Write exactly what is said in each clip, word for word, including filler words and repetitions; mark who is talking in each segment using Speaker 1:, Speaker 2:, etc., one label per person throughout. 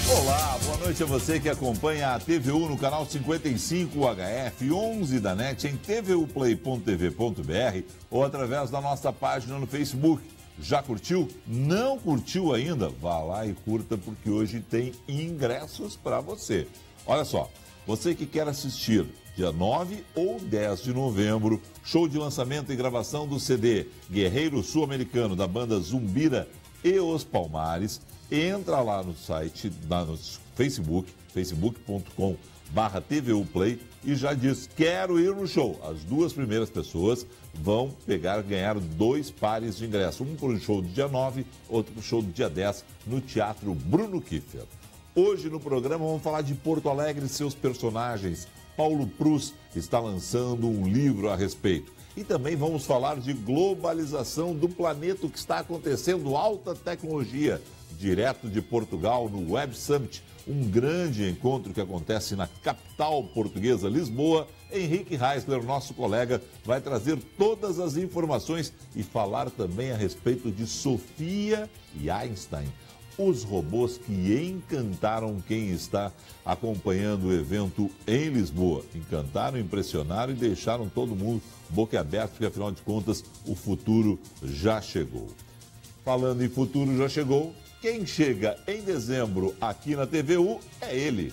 Speaker 1: Olá, boa noite a você que acompanha a T V U no canal cinquenta e cinco H F onze da NET em t v u play ponto t v ponto b r ou através da nossa página no Facebook. Já curtiu? Não curtiu ainda? Vá lá e curta porque hoje tem ingressos para você. Olha só, você que quer assistir dia nove ou dez de novembro, show de lançamento e gravação do C D Guerreiro Sul-Americano da banda Zumbira e os Palmares, entra lá no site, lá no Facebook, facebook ponto com barra T V U Play e já diz, quero ir no show. As duas primeiras pessoas vão pegar, ganhar dois pares de ingresso. Um para o show do dia nove, outro para o show do dia dez, no Teatro Bruno Kiefer. Hoje no programa vamos falar de Porto Alegre e seus personagens. Paulo Prus está lançando um livro a respeito. E também vamos falar de globalização do planeta, o que está acontecendo, alta tecnologia, direto de Portugal, no Web Summit, um grande encontro que acontece na capital portuguesa, Lisboa. Henrique Heisler, nosso colega, vai trazer todas as informações e falar também a respeito de Sofia e Einstein, os robôs que encantaram quem está acompanhando o evento em Lisboa. Encantaram, impressionaram e deixaram todo mundo boquiaberto, porque afinal de contas o futuro já chegou. Falando em futuro já chegou, quem chega em dezembro aqui na T V U é ele.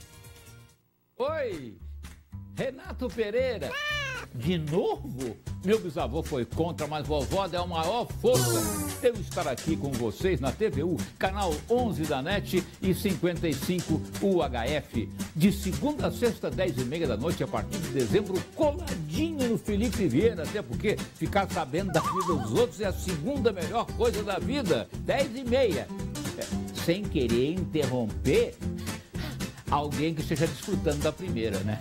Speaker 2: Oi, Renato Pereira. De novo? Meu bisavô foi contra, mas vovó é a maior força. Eu estar aqui com vocês na T V U, canal onze da NET e cinquenta e cinco U H F. De segunda a sexta, dez e meia da noite, a partir de dezembro, coladinho no Felipe Vieira. Até porque ficar sabendo da vida dos outros é a segunda melhor coisa da vida. Dez e meia. É, sem querer interromper alguém que esteja desfrutando da primeira, né?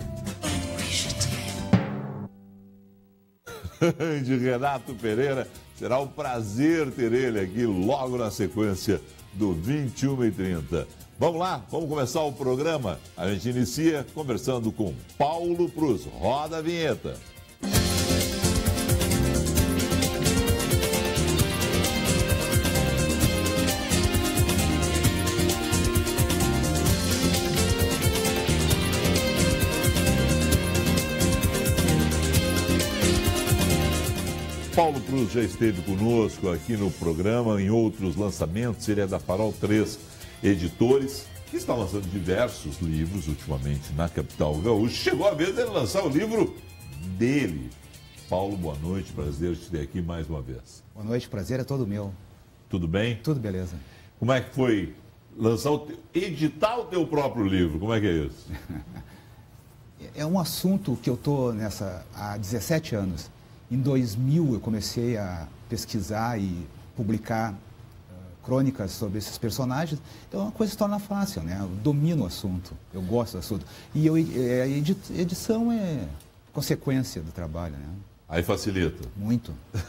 Speaker 1: De Renato Pereira, será um prazer ter ele aqui logo na sequência do vinte e uma e trinta. Vamos lá, vamos começar o programa. A gente inicia conversando com Paulo Prus. Roda a vinheta. Paulo Prus já esteve conosco aqui no programa, em outros lançamentos. Ele é da Farol três Editores, que está lançando diversos livros ultimamente na capital gaúcha. Chegou a vez dele lançar o livro dele. Paulo, boa noite, prazer te ter aqui mais uma vez.
Speaker 3: Boa noite, prazer é todo meu.
Speaker 1: Tudo bem?
Speaker 3: Tudo beleza.
Speaker 1: Como é que foi lançar o te... editar o teu próprio livro? Como é que é isso?
Speaker 3: É um assunto que eu estou nessa há dezessete anos. Em dois mil eu comecei a pesquisar e publicar uh, crônicas sobre esses personagens, então a coisa se torna fácil, né? Eu domino o assunto, eu gosto do assunto. E eu, a edição é consequência do trabalho, né?
Speaker 1: Aí facilita.
Speaker 3: Muito.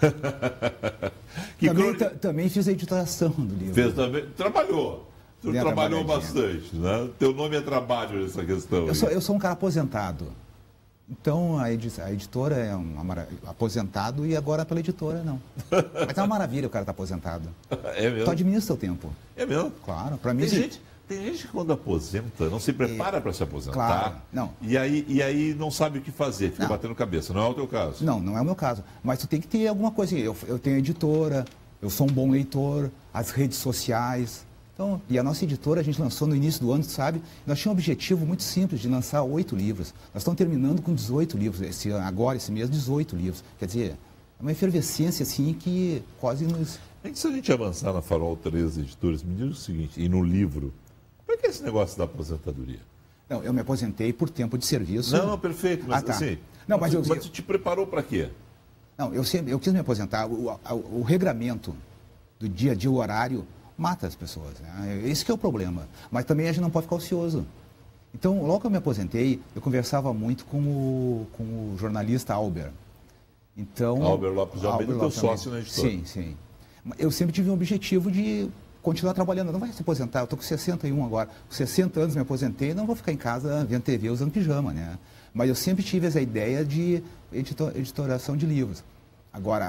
Speaker 1: que
Speaker 3: também,
Speaker 1: crônica...
Speaker 3: também fiz a editoração do livro.
Speaker 1: Fez também? Trabalhou. Tu trabalhou bastante, né? Teu nome é trabalho nessa questão.
Speaker 3: Eu sou, eu sou um cara aposentado. Então, a, edi a editora é um aposentado e agora pela editora, não. Mas é uma maravilha o cara estar tá aposentado.
Speaker 1: É mesmo?
Speaker 3: Tu administra o tempo.
Speaker 1: É mesmo?
Speaker 3: Claro. Para mim...
Speaker 1: Tem,
Speaker 3: se...
Speaker 1: gente, tem gente que quando aposenta não se prepara é... para se aposentar.
Speaker 3: Claro, não.
Speaker 1: E aí, e aí não sabe o que fazer, fica
Speaker 3: não.
Speaker 1: batendo cabeça. Não é o teu caso?
Speaker 3: Não, não é o meu caso. Mas tu tem que ter alguma coisa. Eu, eu tenho editora, eu sou um bom leitor, as redes sociais... Então, e a nossa editora, a gente lançou no início do ano, sabe? Nós tínhamos um objetivo muito simples de lançar oito livros. Nós estamos terminando com dezoito livros, esse, agora, esse mês, dezoito livros. Quer dizer, é uma efervescência, assim, que quase nos...
Speaker 1: Antes da gente avançar na Farol três Editores, me diz o seguinte, e no livro, como é que é esse negócio da aposentadoria?
Speaker 3: Não, eu me aposentei por tempo de serviço.
Speaker 1: Não, não, perfeito, mas ah, tá. assim...
Speaker 3: Não, mas,
Speaker 1: mas,
Speaker 3: eu,
Speaker 1: mas tu te preparou para quê?
Speaker 3: Não, eu, sempre, eu quis me aposentar. O, o, o regramento do dia a dia, o horário... mata as pessoas, né? Esse que é o problema. Mas também a gente não pode ficar ocioso. Então, logo que eu me aposentei, eu conversava muito com o, com o jornalista Albert. Então,
Speaker 1: Albert Lopes de Almeida, teu sócio na editora.
Speaker 3: Sim, sim. Eu sempre tive um objetivo de continuar trabalhando. Não vai se aposentar, eu estou com sessenta e um agora. Com sessenta anos me aposentei, não vou ficar em casa vendo T V usando pijama, né? Mas eu sempre tive essa ideia de editor, editoração de livros. Agora,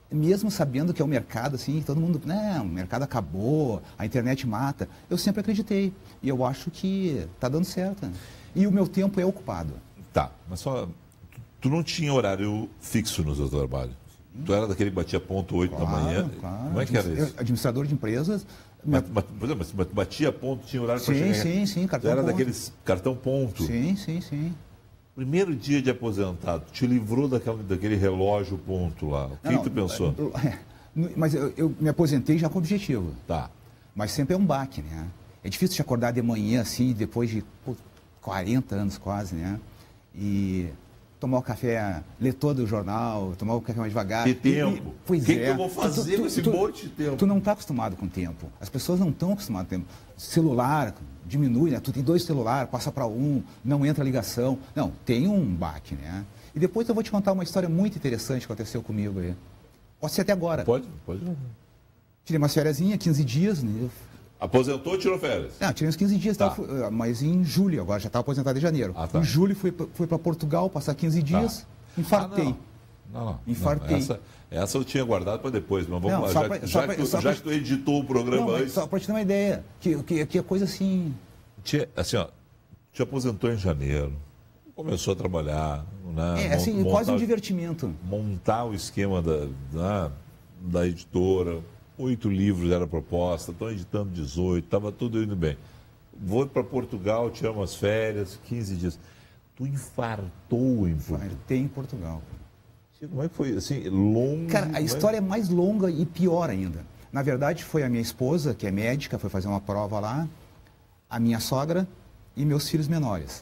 Speaker 3: mesmo sabendo que é um mercado, assim, todo mundo, né, o mercado acabou, a internet mata, eu sempre acreditei. E eu acho que está dando certo. E o meu tempo é ocupado.
Speaker 1: Tá, mas só, tu não tinha horário fixo no seu trabalho? Tu era daquele que batia ponto oito
Speaker 3: Claro,
Speaker 1: da manhã?
Speaker 3: claro.
Speaker 1: Como é que era isso?
Speaker 3: Administrador de empresas.
Speaker 1: Mas, mas, por exemplo, mas tu batia ponto, tinha horário para
Speaker 3: Sim,
Speaker 1: chegar?
Speaker 3: sim, sim, cartão
Speaker 1: Tu era
Speaker 3: ponto.
Speaker 1: daqueles cartão ponto?
Speaker 3: Sim, sim, sim.
Speaker 1: Primeiro dia de aposentado, te livrou daquela, daquele relógio ponto lá. O que,
Speaker 3: Não,
Speaker 1: que tu pensou?
Speaker 3: eu- é, mas eu, eu me aposentei já com objetivo.
Speaker 1: Tá.
Speaker 3: Mas sempre é um baque, né? É difícil te acordar de manhã, assim, depois de pô, quarenta anos quase, né? E tomar o café, ler todo o jornal, tomar o café mais devagar.
Speaker 1: Ter
Speaker 3: E-
Speaker 1: tempo.
Speaker 3: E, pois
Speaker 1: O que
Speaker 3: é.
Speaker 1: que eu vou fazer com esse monte de tempo?
Speaker 3: Tu não está acostumado com o tempo. As pessoas não estão acostumadas com o tempo. Celular diminui, né? Tu tem dois celulares, passa para um, não entra ligação. Não, tem um baque, né? E depois eu vou te contar uma história muito interessante que aconteceu comigo aí. Pode ser até agora.
Speaker 1: Pode, pode.
Speaker 3: Tirei umas férias, quinze dias, né?
Speaker 1: Aposentou ou tirou férias?
Speaker 3: Não, tirei uns quinze dias,
Speaker 1: Tá.
Speaker 3: tá, fui- mas em julho, agora já estava aposentado em janeiro.
Speaker 1: Ah, tá.
Speaker 3: Em julho fui, pra- fui para Portugal, passar quinze dias, infartei.
Speaker 1: Ah, não. Não, não.
Speaker 3: Infartei.
Speaker 1: Não, essa, essa eu tinha guardado para depois, mas vamos
Speaker 3: Não,
Speaker 1: lá.
Speaker 3: só
Speaker 1: Já,
Speaker 3: pra-
Speaker 1: já
Speaker 3: só
Speaker 1: que
Speaker 3: pra-
Speaker 1: tu,
Speaker 3: só
Speaker 1: já
Speaker 3: pra-
Speaker 1: que tu editou o programa
Speaker 3: Não, mas
Speaker 1: antes,
Speaker 3: só para te ter uma ideia, que, que, que é coisa assim...
Speaker 1: te, assim, ó, te aposentou em janeiro, começou a trabalhar, né?
Speaker 3: É, assim,
Speaker 1: mon-
Speaker 3: quase um
Speaker 1: montar-
Speaker 3: divertimento.
Speaker 1: montar o esquema da, da, da editora, oito livros era a proposta, estão editando dezoito, estava tudo indo bem. Vou para Portugal, tirar umas férias, quinze dias. Tu infartou em Portugal.
Speaker 3: Infartei em Portugal.
Speaker 1: Como é que foi? Assim, longo...
Speaker 3: Cara, a
Speaker 1: como é-
Speaker 3: história é mais longa e pior ainda. Na verdade, foi a minha esposa, que é médica, foi fazer uma prova lá, a minha sogra e meus filhos menores.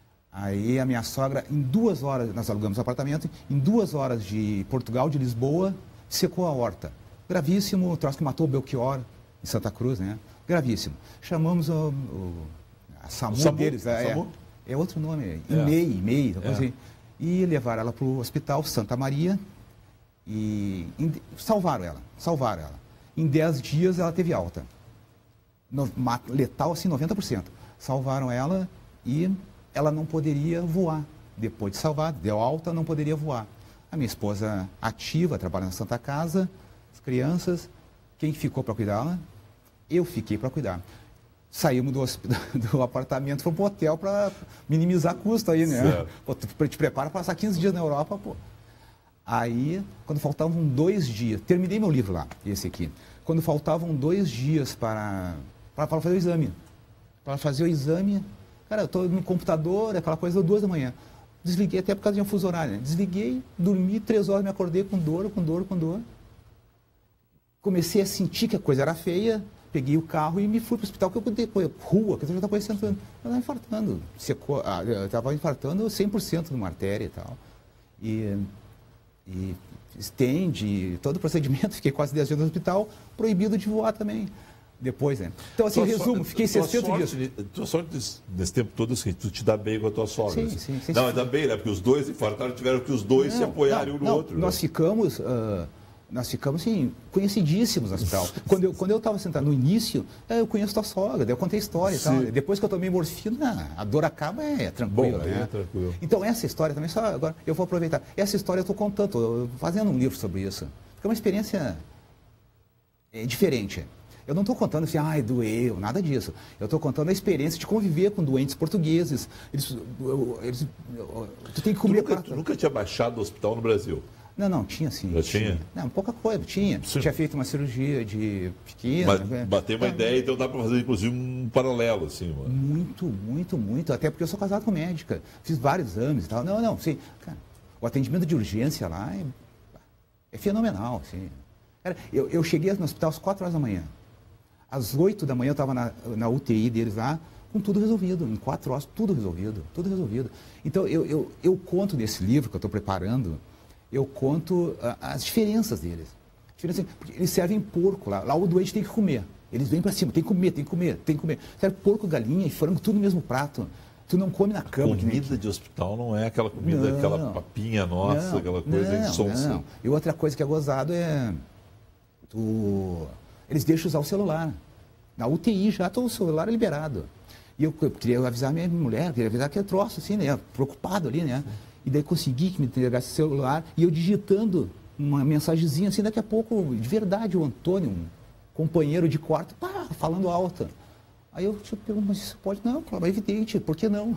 Speaker 3: Aí a minha sogra, em duas horas, nós alugamos o apartamento, em duas horas de Portugal, de Lisboa, secou a horta. Gravíssimo, o troço que matou o Belchior, em Santa Cruz, né? Gravíssimo. Chamamos o, o, a SAMU,
Speaker 1: SAMU,
Speaker 3: deles, é,
Speaker 1: SAMU?
Speaker 3: é outro nome,
Speaker 1: É.
Speaker 3: I M E I, I M E I,
Speaker 1: É.
Speaker 3: assim, e levaram ela para o hospital Santa Maria e em- salvaram ela, salvaram ela. Em dez dias ela teve alta. No, ma- letal, assim, noventa por cento. Salvaram ela e ela não poderia voar. Depois de salvar, deu alta, não poderia voar. A minha esposa ativa, trabalha na Santa Casa, as crianças, quem ficou para cuidar dela? Eu fiquei para cuidar. Saímos do, hosp- do apartamento, fomos para o hotel para minimizar custo aí, né?
Speaker 1: Certo.
Speaker 3: Pô, tu te prepara para passar quinze dias na Europa, pô. Aí, quando faltavam dois dias, terminei meu livro lá, esse aqui. Quando faltavam dois dias para, para, para fazer o exame. Para fazer o exame, cara, eu estou no computador, aquela coisa, deu duas da manhã. Desliguei, até por causa de um fuso horário, né? Desliguei, dormi três horas, me acordei com dor, com dor, com dor. Comecei a sentir que a coisa era feia, peguei o carro e me fui para o hospital, que eu podia, rua, que eu já estava conhecendo, eu estava infartando, secou, ah, eu estava infartando cem por cento de uma artéria e tal. E, e estende, todo o procedimento, fiquei quase dez dias no hospital, proibido de voar também. Depois, né? Então, assim,
Speaker 1: Tua
Speaker 3: resumo,
Speaker 1: so-
Speaker 3: fiquei
Speaker 1: tua
Speaker 3: sessenta
Speaker 1: sorte,
Speaker 3: dias.
Speaker 1: Tua sorte nesse, nesse tempo todo, assim, tu te dá bem com a tua sogra.
Speaker 3: Sim,
Speaker 1: assim.
Speaker 3: sim, sim,
Speaker 1: Não,
Speaker 3: sim.
Speaker 1: ainda bem, né? Porque os dois infartaram, tiveram que os dois se apoiarem um no
Speaker 3: não,
Speaker 1: outro.
Speaker 3: Nós
Speaker 1: né?
Speaker 3: ficamos, ah, nós ficamos assim, conhecidíssimos no hospital. Quando eu quando eu estava sentado no início, eh, eu conheço tua sogra, daí eu contei a história e tal.
Speaker 1: Sim.
Speaker 3: Depois que eu tomei morfina, a dor acaba, é tranquilo,
Speaker 1: Bom,
Speaker 3: né?
Speaker 1: é tranquilo.
Speaker 3: Então essa história também, só agora eu vou aproveitar. Essa história eu estou contando, estou fazendo um livro sobre isso. Porque é uma experiência é, diferente. Eu não estou contando assim, ai, doeu, nada disso. Eu estou contando a experiência de conviver com doentes portugueses. Eles, eu- eles, eu- tu tem que
Speaker 1: Tu
Speaker 3: comer...
Speaker 1: nunca,
Speaker 3: pra-
Speaker 1: tu nunca tinha baixado do hospital no Brasil?
Speaker 3: Não, não, tinha sim.
Speaker 1: Já tinha?
Speaker 3: Não, pouca coisa, tinha.
Speaker 1: Sim.
Speaker 3: Tinha feito uma cirurgia de pequena.
Speaker 1: Ba-
Speaker 3: né?
Speaker 1: Bater uma
Speaker 3: É,
Speaker 1: ideia, então dá para fazer, inclusive, um paralelo, assim, mano.
Speaker 3: Muito, muito, muito. Até porque eu sou casado com médica. Fiz vários exames e tal. Não, não, sim. Cara, o atendimento de urgência lá é, é fenomenal, assim. Cara, eu, eu cheguei no hospital às quatro horas da manhã. Às oito da manhã eu estava na, na U T I deles lá, com tudo resolvido. Em quatro horas, tudo resolvido, tudo resolvido. Então, eu, eu, eu conto nesse livro que eu estou preparando, eu conto ah, as diferenças deles. Diferença, porque eles servem porco lá. Lá o doente tem que comer. Eles vêm para cima, tem que comer, tem que comer, tem que comer. Serve porco, galinha e frango, tudo no mesmo prato. Tu não come na cama. que nem
Speaker 1: Comida de hospital não é aquela comida,
Speaker 3: Não.
Speaker 1: aquela papinha nossa,
Speaker 3: não,
Speaker 1: aquela coisa
Speaker 3: não,
Speaker 1: insonsa.
Speaker 3: não. E outra coisa que é gozado é... Tu... Eles deixam usar o celular. Na U T I já está o celular liberado. E eu, eu queria avisar minha mulher, queria avisar que é troço, assim, né? Preocupado ali, né? E daí consegui que me entregasse o celular e eu digitando uma mensagenzinha assim, daqui a pouco, de verdade, o Antônio, um companheiro de quarto, pá, falando alto. Aí eu te pergunto, mas isso pode? Não, claro, é evidente, por que não?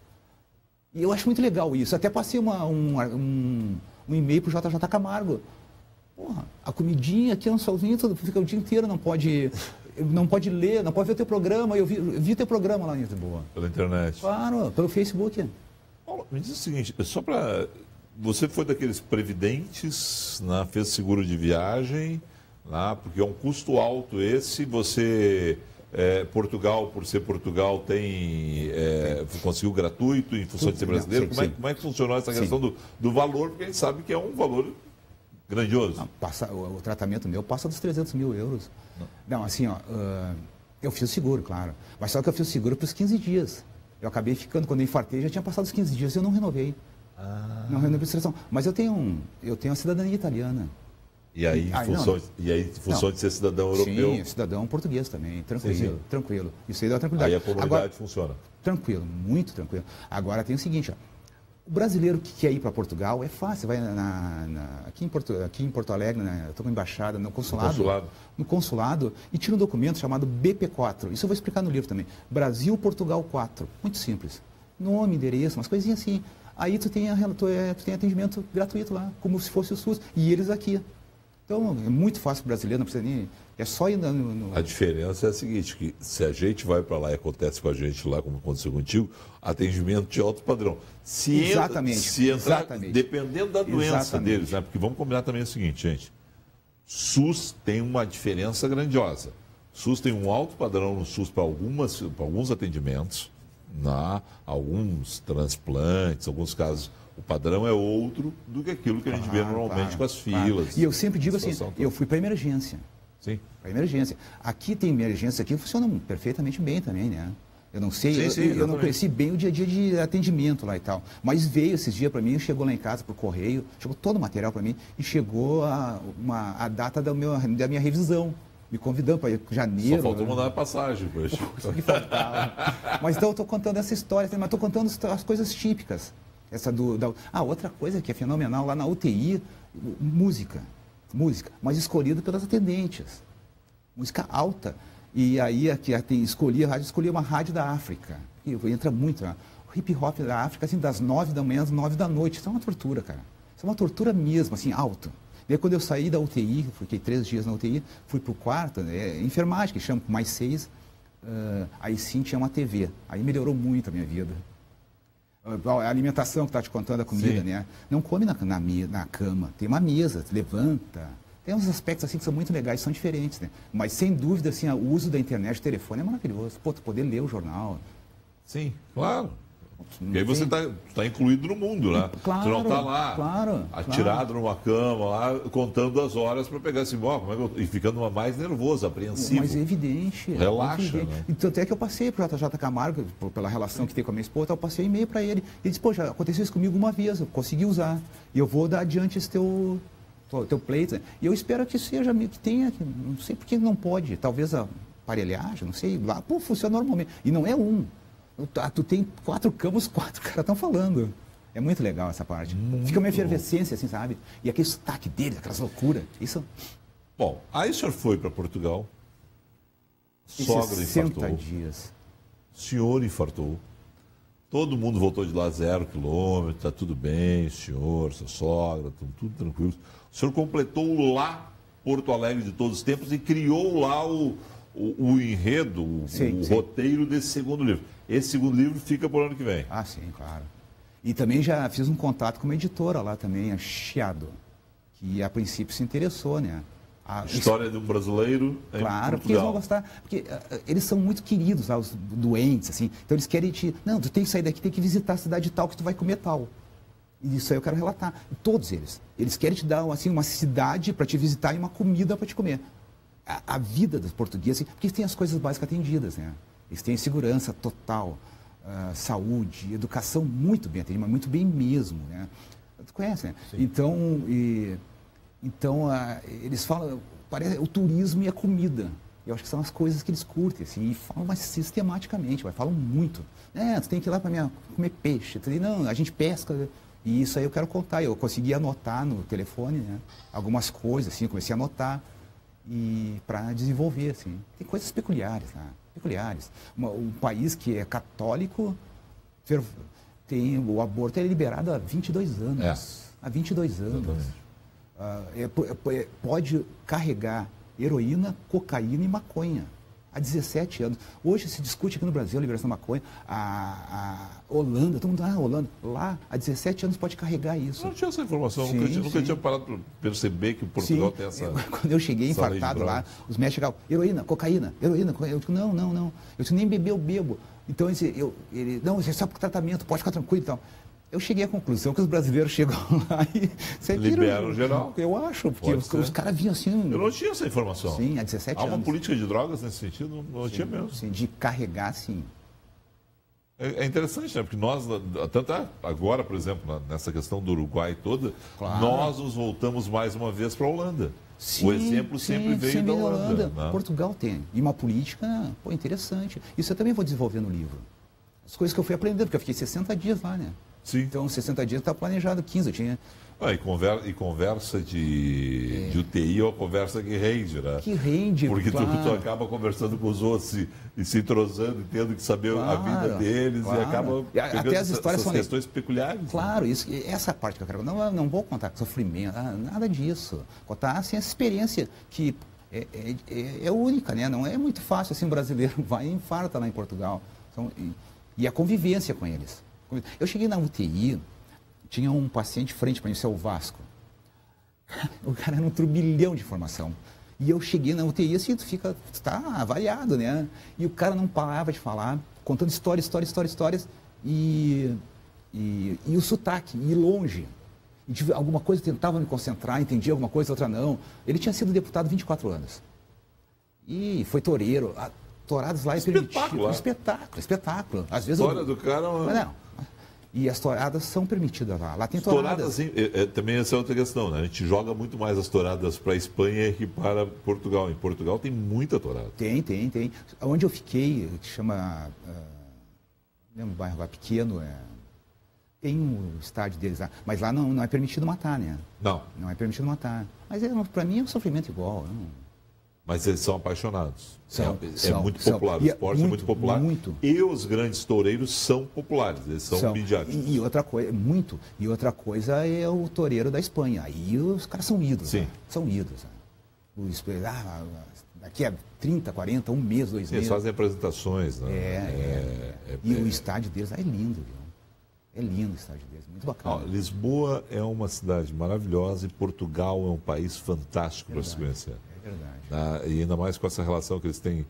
Speaker 3: E eu acho muito legal isso. Até passei uma, um, um, um e-mail pro J J Camargo. Porra, a comidinha aqui, um solzinho, tudo, fica o dia inteiro, não pode, não pode ler, não pode ver o teu programa. Eu vi, eu vi teu programa lá em Lisboa.
Speaker 1: Pela internet.
Speaker 3: Claro, pelo Facebook.
Speaker 1: Paulo, me diz o seguinte, só para... Você foi daqueles previdentes, né, fez seguro de viagem, né, porque é um custo alto esse, você... É, Portugal, por ser Portugal, tem é, conseguiu gratuito em função de ser brasileiro.
Speaker 3: Sim,
Speaker 1: como, é,
Speaker 3: sim.
Speaker 1: como é que funcionou essa
Speaker 3: Sim.
Speaker 1: questão do, do valor? Porque a gente sabe que é um valor grandioso.
Speaker 3: Não, passa, o, o tratamento meu passa dos trezentos mil euros. Não, não assim, ó, uh, eu fiz o seguro, claro. Mas só que eu fiz o seguro para os quinze dias. Eu acabei ficando, quando eu infartei, já tinha passado os quinze dias e eu não renovei.
Speaker 1: Ah.
Speaker 3: Não renovei a prestação. Mas eu tenho, um, eu tenho a cidadania italiana.
Speaker 1: E aí, em
Speaker 3: Ah,
Speaker 1: função,
Speaker 3: não.
Speaker 1: e aí, em função
Speaker 3: Não.
Speaker 1: de ser cidadão europeu...
Speaker 3: Sim, cidadão português também, tranquilo,
Speaker 1: Sim, sim.
Speaker 3: tranquilo. Isso aí dá tranquilidade.
Speaker 1: Aí a comunidade
Speaker 3: Agora,
Speaker 1: funciona.
Speaker 3: tranquilo, muito tranquilo. Agora tem o seguinte, ó, o brasileiro que quer ir para Portugal é fácil, vai na, na, aqui, em Porto, aqui em Porto Alegre, né, eu estou com a embaixada, no consulado,
Speaker 1: No consulado.
Speaker 3: no consulado, e tira um documento chamado B P quatro. Isso eu vou explicar no livro também. Brasil Portugal quatro. Muito simples. Nome, endereço, umas coisinhas assim. Aí tu tem, a, tu, é, tu tem atendimento gratuito lá, como se fosse o SUS. E eles aqui. Então, é muito fácil para o brasileiro, não precisa nem... É só ir no... no...
Speaker 1: A diferença é a seguinte, que se a gente vai para lá e acontece com a gente lá, como aconteceu contigo, atendimento de alto padrão. Se
Speaker 3: Exatamente,
Speaker 1: entra, se entrar,
Speaker 3: exatamente.
Speaker 1: dependendo da doença
Speaker 3: Exatamente.
Speaker 1: deles, né? Porque vamos combinar também o seguinte, gente. SUS tem uma diferença grandiosa. SUS tem um alto padrão no SUS para algumas, para alguns atendimentos, né? Alguns transplantes, alguns casos... O padrão é outro do que aquilo que a gente vê
Speaker 3: Claro,
Speaker 1: normalmente
Speaker 3: claro,
Speaker 1: com as
Speaker 3: claro.
Speaker 1: filas.
Speaker 3: E eu sempre digo assim,
Speaker 1: situação toda.
Speaker 3: eu fui para emergência.
Speaker 1: Sim.
Speaker 3: Para emergência. Aqui tem emergência, aqui funciona perfeitamente bem também, né? Eu não sei,
Speaker 1: Sim,
Speaker 3: eu,
Speaker 1: sim,
Speaker 3: eu não
Speaker 1: exatamente.
Speaker 3: conheci bem o dia a dia de atendimento lá e tal. Mas veio esses dias para mim, chegou lá em casa por correio, chegou todo o material para mim e chegou a, uma, a data da, meu, da minha revisão. Me convidando para ir em janeiro.
Speaker 1: Só faltou
Speaker 3: né?
Speaker 1: mandar a passagem, poxa.
Speaker 3: Isso que faltava. Mas então eu estou contando essa história, mas estou contando as coisas típicas. Essa do, da... Ah, outra coisa que é fenomenal, lá na U T I, música. Música, mas escolhida pelas atendentes. Música alta. E aí aqui tem, escolhi a rádio, escolhi uma rádio da África. E entra muito, né? O hip hop da África, assim, das nove da manhã às nove da noite. Isso é uma tortura, cara. Isso é uma tortura mesmo, assim, alto. E aí, quando eu saí da U T I, fiquei três dias na U T I, fui para o quarto, né, enfermagem, que chama mais seis, uh, aí sim tinha uma T V. Aí melhorou muito a minha vida. A alimentação que está te contando, a comida,
Speaker 1: Sim.
Speaker 3: né? Não come na, na, na cama, tem uma mesa, levanta. Tem uns aspectos assim que são muito legais, são diferentes, né? Mas sem dúvida, assim, o uso da internet, do telefone é maravilhoso. Pô, tu poder ler o jornal.
Speaker 1: Sim, claro.
Speaker 3: Não
Speaker 1: E aí você
Speaker 3: tem-
Speaker 1: está tá incluído no mundo, né?
Speaker 3: Claro,
Speaker 1: você não está lá,
Speaker 3: claro,
Speaker 1: atirado numa cama, lá, contando as horas para pegar esse bloco. Como é que eu... E ficando mais nervoso, apreensivo.
Speaker 3: Mas é evidente.
Speaker 1: Relaxa,
Speaker 3: é evidente.
Speaker 1: né?
Speaker 3: E tanto é que eu passei para o J J Camargo, por- pela relação que tem com a minha esposa, eu passei um e-mail para ele. Ele disse, pô, já aconteceu isso comigo uma vez, eu consegui usar. E eu vou dar adiante esse teu, teu, teu pleito. E eu espero que seja, que tenha, que- não sei por que não pode. Talvez a aparelhagem, não sei, lá, pô, funciona normalmente. E não é um. Tu, ah, tu tem quatro camas, quatro caras estão falando. É muito legal essa parte.
Speaker 1: Muito
Speaker 3: Fica uma efervescência, assim, sabe? E aquele sotaque dele, aquelas loucuras. Isso...
Speaker 1: Bom, aí o senhor foi para Portugal,
Speaker 3: Em
Speaker 1: sogra
Speaker 3: sessenta
Speaker 1: infartou,
Speaker 3: dias.
Speaker 1: senhor infartou, todo mundo voltou de lá zero quilômetro, tá tudo bem, senhor, sua sogra, tudo, tudo tranquilo. O senhor completou lá Porto Alegre de todos os tempos e criou lá o, o, o enredo, o,
Speaker 3: Sim,
Speaker 1: o
Speaker 3: sim.
Speaker 1: roteiro desse segundo livro. Esse segundo livro fica por ano que vem.
Speaker 3: Ah, sim, claro. E também já fiz um contato com uma editora lá também, a Chiado, que a princípio se interessou, né? A,
Speaker 1: História de um brasileiro em
Speaker 3: Claro, porque eles vão
Speaker 1: Portugal.
Speaker 3: gostar, porque uh, eles são muito queridos lá, os doentes, assim, então eles querem te, não, tu tem que sair daqui, tem que visitar a cidade tal, que tu vai comer tal. E isso aí eu quero relatar, todos eles. Eles querem te dar, assim, uma cidade para te visitar e uma comida para te comer. A, a vida dos portugueses, assim, porque eles têm as coisas básicas atendidas, né? Eles têm segurança total, uh, saúde, educação muito bem atendida, mas muito bem mesmo, né? Tu conhece, né?
Speaker 1: Sim.
Speaker 3: Então, e, então uh, eles falam, parece o turismo e a comida. Eu acho que são as coisas que eles curtem, assim, e falam mais sistematicamente, mas falam muito. É, tu tem que ir lá para comer peixe. Tu tem, não, a gente pesca. E isso aí eu quero contar. Eu consegui anotar no telefone, né, algumas coisas, assim, comecei a anotar e para desenvolver, assim. Tem coisas peculiares, né? Peculiares. Uma, um país que é católico, tem, o aborto é liberado há vinte e dois anos.
Speaker 1: É.
Speaker 3: Há vinte e dois anos. Uh, é, é, pode carregar heroína, cocaína e maconha. Há dezessete anos. Hoje se discute aqui no Brasil a liberação da maconha. A, a Holanda, todo mundo, ah, Holanda. Lá, há dezessete anos pode carregar isso.
Speaker 1: Eu não tinha essa informação,
Speaker 3: Sim,
Speaker 1: nunca, tinha, nunca
Speaker 3: sim.
Speaker 1: tinha parado para perceber que o Portugal
Speaker 3: Sim.
Speaker 1: tem essa...
Speaker 3: Eu, quando eu cheguei infartado lá, os médicos chegavam, heroína, cocaína, heroína, cocaína. Eu digo, não, não, não. Eu disse, nem beber eu bebo. Então, eu, ele, não, você sabe o tratamento, pode ficar tranquilo e tal. Eu cheguei à conclusão que os brasileiros chegam lá e...
Speaker 1: Liberam geral.
Speaker 3: Eu acho, porque os, os caras vinham assim...
Speaker 1: Eu não tinha essa informação.
Speaker 3: Sim, há dezessete
Speaker 1: há
Speaker 3: anos.
Speaker 1: Há uma política de drogas nesse sentido? Não, não
Speaker 3: sim,
Speaker 1: tinha mesmo.
Speaker 3: Sim, de carregar, sim.
Speaker 1: É, é interessante, né? Porque nós, tanto agora, por exemplo, nessa questão do Uruguai toda, claro. Nós nos voltamos mais uma vez para a Holanda.
Speaker 3: Sim,
Speaker 1: o exemplo
Speaker 3: sim,
Speaker 1: sempre veio
Speaker 3: sim,
Speaker 1: da
Speaker 3: Holanda.
Speaker 1: Holanda. Né?
Speaker 3: Portugal tem. E uma política, pô, interessante. Isso eu também vou desenvolver no livro. As coisas que eu fui aprendendo, porque eu fiquei sessenta dias lá, né?
Speaker 1: Sim.
Speaker 3: Então, sessenta dias estava planejado, quinze eu tinha...
Speaker 1: Ah, e, conversa, e conversa de, é. de U T I é uma conversa que rende, né?
Speaker 3: Que rende,
Speaker 1: Porque
Speaker 3: claro.
Speaker 1: tu, tu acaba conversando com os outros e, e se entrosando, e tendo que saber claro, a vida deles
Speaker 3: claro.
Speaker 1: e acaba pegando
Speaker 3: até as histórias
Speaker 1: essas
Speaker 3: são
Speaker 1: questões peculiares.
Speaker 3: Claro,
Speaker 1: né?
Speaker 3: isso, essa parte que eu quero... Não, não vou contar sofrimento, nada disso. Contar assim, essa experiência que é, é, é, é única, né? Não é muito fácil assim, um brasileiro vai e infarta lá em Portugal. Então, e, e a convivência com eles. Eu cheguei na U T I... Tinha um paciente frente para mim, isso é o Vasco. O cara era um turbilhão de informação. E eu cheguei na U T I assim, tu fica, tu tá avaliado, né? E o cara não parava de falar, contando histórias, histórias, histórias, histórias. E, e, e o sotaque, e longe. E de alguma coisa tentava me concentrar, entendia alguma coisa, outra não. Ele tinha sido deputado vinte e quatro anos. E foi toureiro. A, tourados lá é permitido. Espetáculo, espetáculo. Às vezes
Speaker 1: História
Speaker 3: eu,
Speaker 1: do cara...
Speaker 3: Mas não. E as touradas são permitidas lá. Lá tem touradas.
Speaker 1: touradas é, é, também essa é outra questão, né? A gente joga muito mais as touradas para a Espanha que para Portugal. Em Portugal tem muita tourada.
Speaker 3: Tem, tem, tem. Onde eu fiquei, que chama... Uh, lembro um bairro lá pequeno, é, tem um estádio deles lá. Mas lá não, não é permitido matar, né?
Speaker 1: Não. Não
Speaker 3: é permitido matar. Mas é, para mim é um sofrimento igual. Não...
Speaker 1: Mas eles são apaixonados.
Speaker 3: São,
Speaker 1: é,
Speaker 3: são,
Speaker 1: é muito
Speaker 3: são.
Speaker 1: popular, o
Speaker 3: e
Speaker 1: esporte
Speaker 3: muito,
Speaker 1: é muito popular.
Speaker 3: Muito.
Speaker 1: E os grandes toureiros são populares, eles são, são. midiáticos.
Speaker 3: E, e outra coisa, muito. E outra coisa é o toureiro da Espanha. Aí os caras são ídolos.
Speaker 1: Sim.
Speaker 3: Né? São ídolos. Né? Os, ah, daqui a trinta, quarenta, um mês, dois
Speaker 1: Eles
Speaker 3: meses.
Speaker 1: Eles fazem apresentações. Né?
Speaker 3: É, é, é, é, E é, o estádio deles é lindo, viu? É lindo o estádio deles, muito bacana.
Speaker 1: Ó, Lisboa é uma cidade maravilhosa e Portugal é um país fantástico para se conhecer.
Speaker 3: É verdade.
Speaker 1: Ah, e ainda mais com essa relação que eles têm.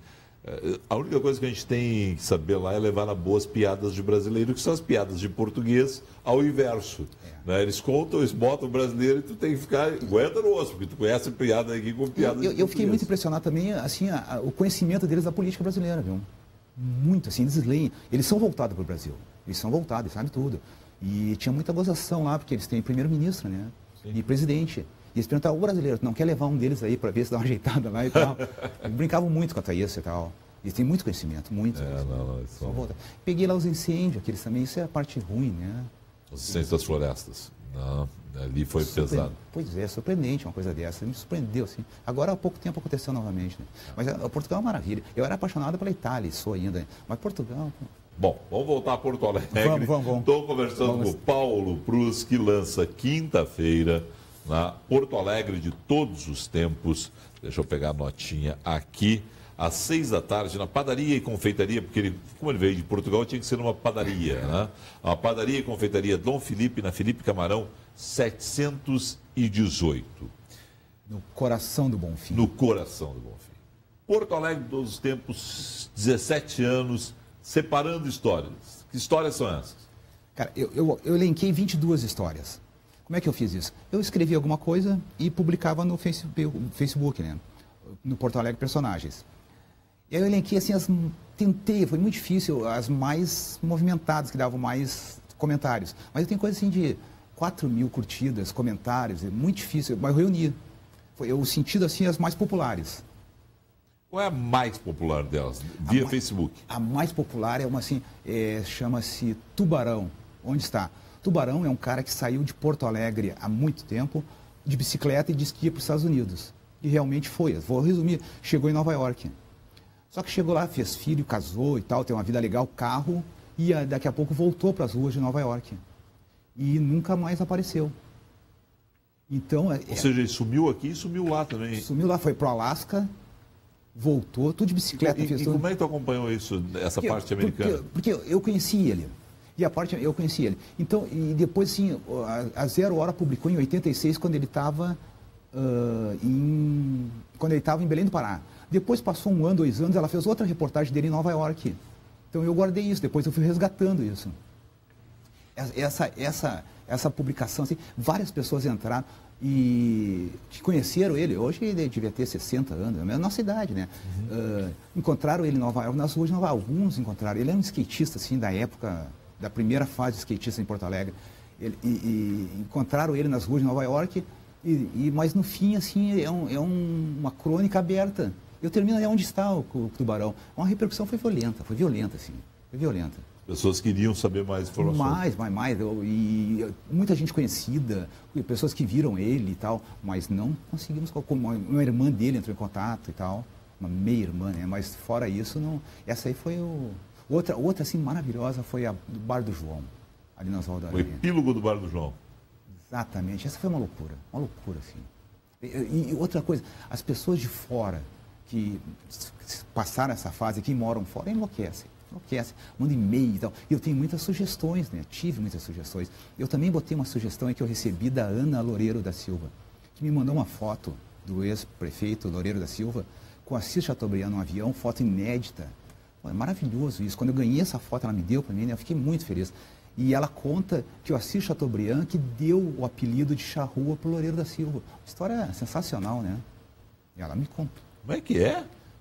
Speaker 1: A única coisa que a gente tem que saber lá é levar na boa as piadas de brasileiro, que são as piadas de português ao inverso. É. Né? Eles contam, eles botam o brasileiro e tu tem que ficar, aguenta no osso, porque tu conhece a piada aqui com piada
Speaker 3: eu,
Speaker 1: de
Speaker 3: eu fiquei muito impressionado também, assim, a, a, o conhecimento deles da política brasileira, viu? Muito, assim, eles leem, eles são voltados para o Brasil, eles são voltados, eles sabem tudo. E tinha muita gozação lá, porque eles têm primeiro-ministro, né? Sim. E presidente. E eles perguntavam, o brasileiro, não quer levar um deles aí para ver se dá uma ajeitada lá e tal. Eles brincavam muito quanto a isso e tal. Eles têm muito conhecimento, muito.
Speaker 1: É, não, não, são...
Speaker 3: Peguei lá os incêndios, aqueles também, isso é a parte ruim, né?
Speaker 1: Os incêndios das florestas. Não, ali foi Surpre... pesado.
Speaker 3: Pois é, surpreendente uma coisa dessa. Me surpreendeu, assim. Agora há pouco tempo aconteceu novamente, né? Mas a, a Portugal é uma maravilha. Eu era apaixonado pela Itália, sou ainda. Né? Mas Portugal...
Speaker 1: Bom, vamos voltar a Porto Alegre.
Speaker 3: Vamos, vamos, vamos.
Speaker 1: Estou conversando vamos. com o Paulo Prus, que lança quinta-feira na Porto Alegre de todos os tempos. Deixa eu pegar a notinha aqui. Às seis da tarde, na padaria e confeitaria, porque ele, como ele veio de Portugal, tinha que ser numa padaria, né? A padaria e confeitaria Dom Felipe, na Felipe Camarão, setecentos e dezoito.
Speaker 3: No coração do Bonfim.
Speaker 1: No coração do Bonfim. Porto Alegre de todos os tempos, dezessete anos, separando histórias. Que histórias são essas?
Speaker 3: Cara, eu, eu, eu elenquei vinte e duas histórias. Como é que eu fiz isso? Eu escrevia alguma coisa e publicava no Facebook, né? No Porto Alegre Personagens. E aí eu elenquei assim, as, tentei, foi muito difícil, as mais movimentadas, que davam mais comentários. Mas eu tenho coisa assim de quatro mil curtidas, comentários, é muito difícil, mas eu reuni. Foi o sentido assim, as mais populares.
Speaker 1: Qual é a mais popular delas? Via
Speaker 3: a
Speaker 1: Facebook?
Speaker 3: A mais popular é uma assim, é, chama-se Tubarão. Onde está? Tubarão é um cara que saiu de Porto Alegre há muito tempo, de bicicleta e disse que ia para os Estados Unidos. E realmente foi. Vou resumir. Chegou em Nova York. Só que chegou lá, fez filho, casou e tal, tem uma vida legal, carro, e daqui a pouco voltou para as ruas de Nova York. E nunca mais apareceu. Então,
Speaker 1: Ou é, seja, ele sumiu aqui e sumiu lá também.
Speaker 3: Sumiu lá, foi para o Alasca, voltou, tudo de bicicleta.
Speaker 1: E,
Speaker 3: fez
Speaker 1: e
Speaker 3: tudo.
Speaker 1: Como é que tu acompanhou isso, essa
Speaker 3: porque,
Speaker 1: parte americana?
Speaker 3: Porque, porque eu conheci ele. E a parte, eu conheci ele. Então, e depois, assim, a, a Zero Hora publicou em oitenta e seis, quando ele estava uh, em, quando ele estava em Belém do Pará. Depois passou um ano, dois anos, ela fez outra reportagem dele em Nova York. Então eu guardei isso, depois eu fui resgatando isso. Essa, essa, essa publicação, assim, várias pessoas entraram e que conheceram ele. Hoje ele devia ter sessenta anos, é a nossa idade, né? Uhum. Uh, encontraram ele em Nova York, nas ruas de Nova York, alguns encontraram. Ele era um skatista, assim, da época, da primeira fase de skatista em Porto Alegre. Ele, e, e encontraram ele nas ruas de Nova York, e, e, mas no fim, assim, é, um, é um, uma crônica aberta. Eu termino aí onde está o, o Tubarão. Uma repercussão foi violenta, foi violenta, assim, foi violenta.
Speaker 1: Pessoas queriam saber mais informações.
Speaker 3: Mais, mais, mais. Eu, e muita gente conhecida, pessoas que viram ele e tal, mas não conseguimos. Uma, uma irmã dele entrou em contato e tal, uma meia-irmã, né? Mas fora isso, não. Essa aí foi o. Outra, outra assim, maravilhosa foi a do Bar do João, ali nas Ruas da Aranha.
Speaker 1: O epílogo do Bar do João.
Speaker 3: Exatamente. Essa foi uma loucura, uma loucura, assim. E, e outra coisa, as pessoas de fora que passaram essa fase, que moram fora, enlouquecem. Enlouquecem, mandam e-mail e tal. E eu tenho muitas sugestões, né? Tive muitas sugestões. Eu também botei uma sugestão que eu recebi da Ana Loureiro da Silva, que me mandou uma foto do ex-prefeito Loureiro da Silva com Assis Chateaubriand no avião, foto inédita. Pô, é maravilhoso isso. Quando eu ganhei essa foto, ela me deu para mim, né? Eu fiquei muito feliz. E ela conta que o Assis Chateaubriand que deu o apelido de Charrua para o Loureiro da Silva. História sensacional, né? E ela me conta.
Speaker 1: Como é que é?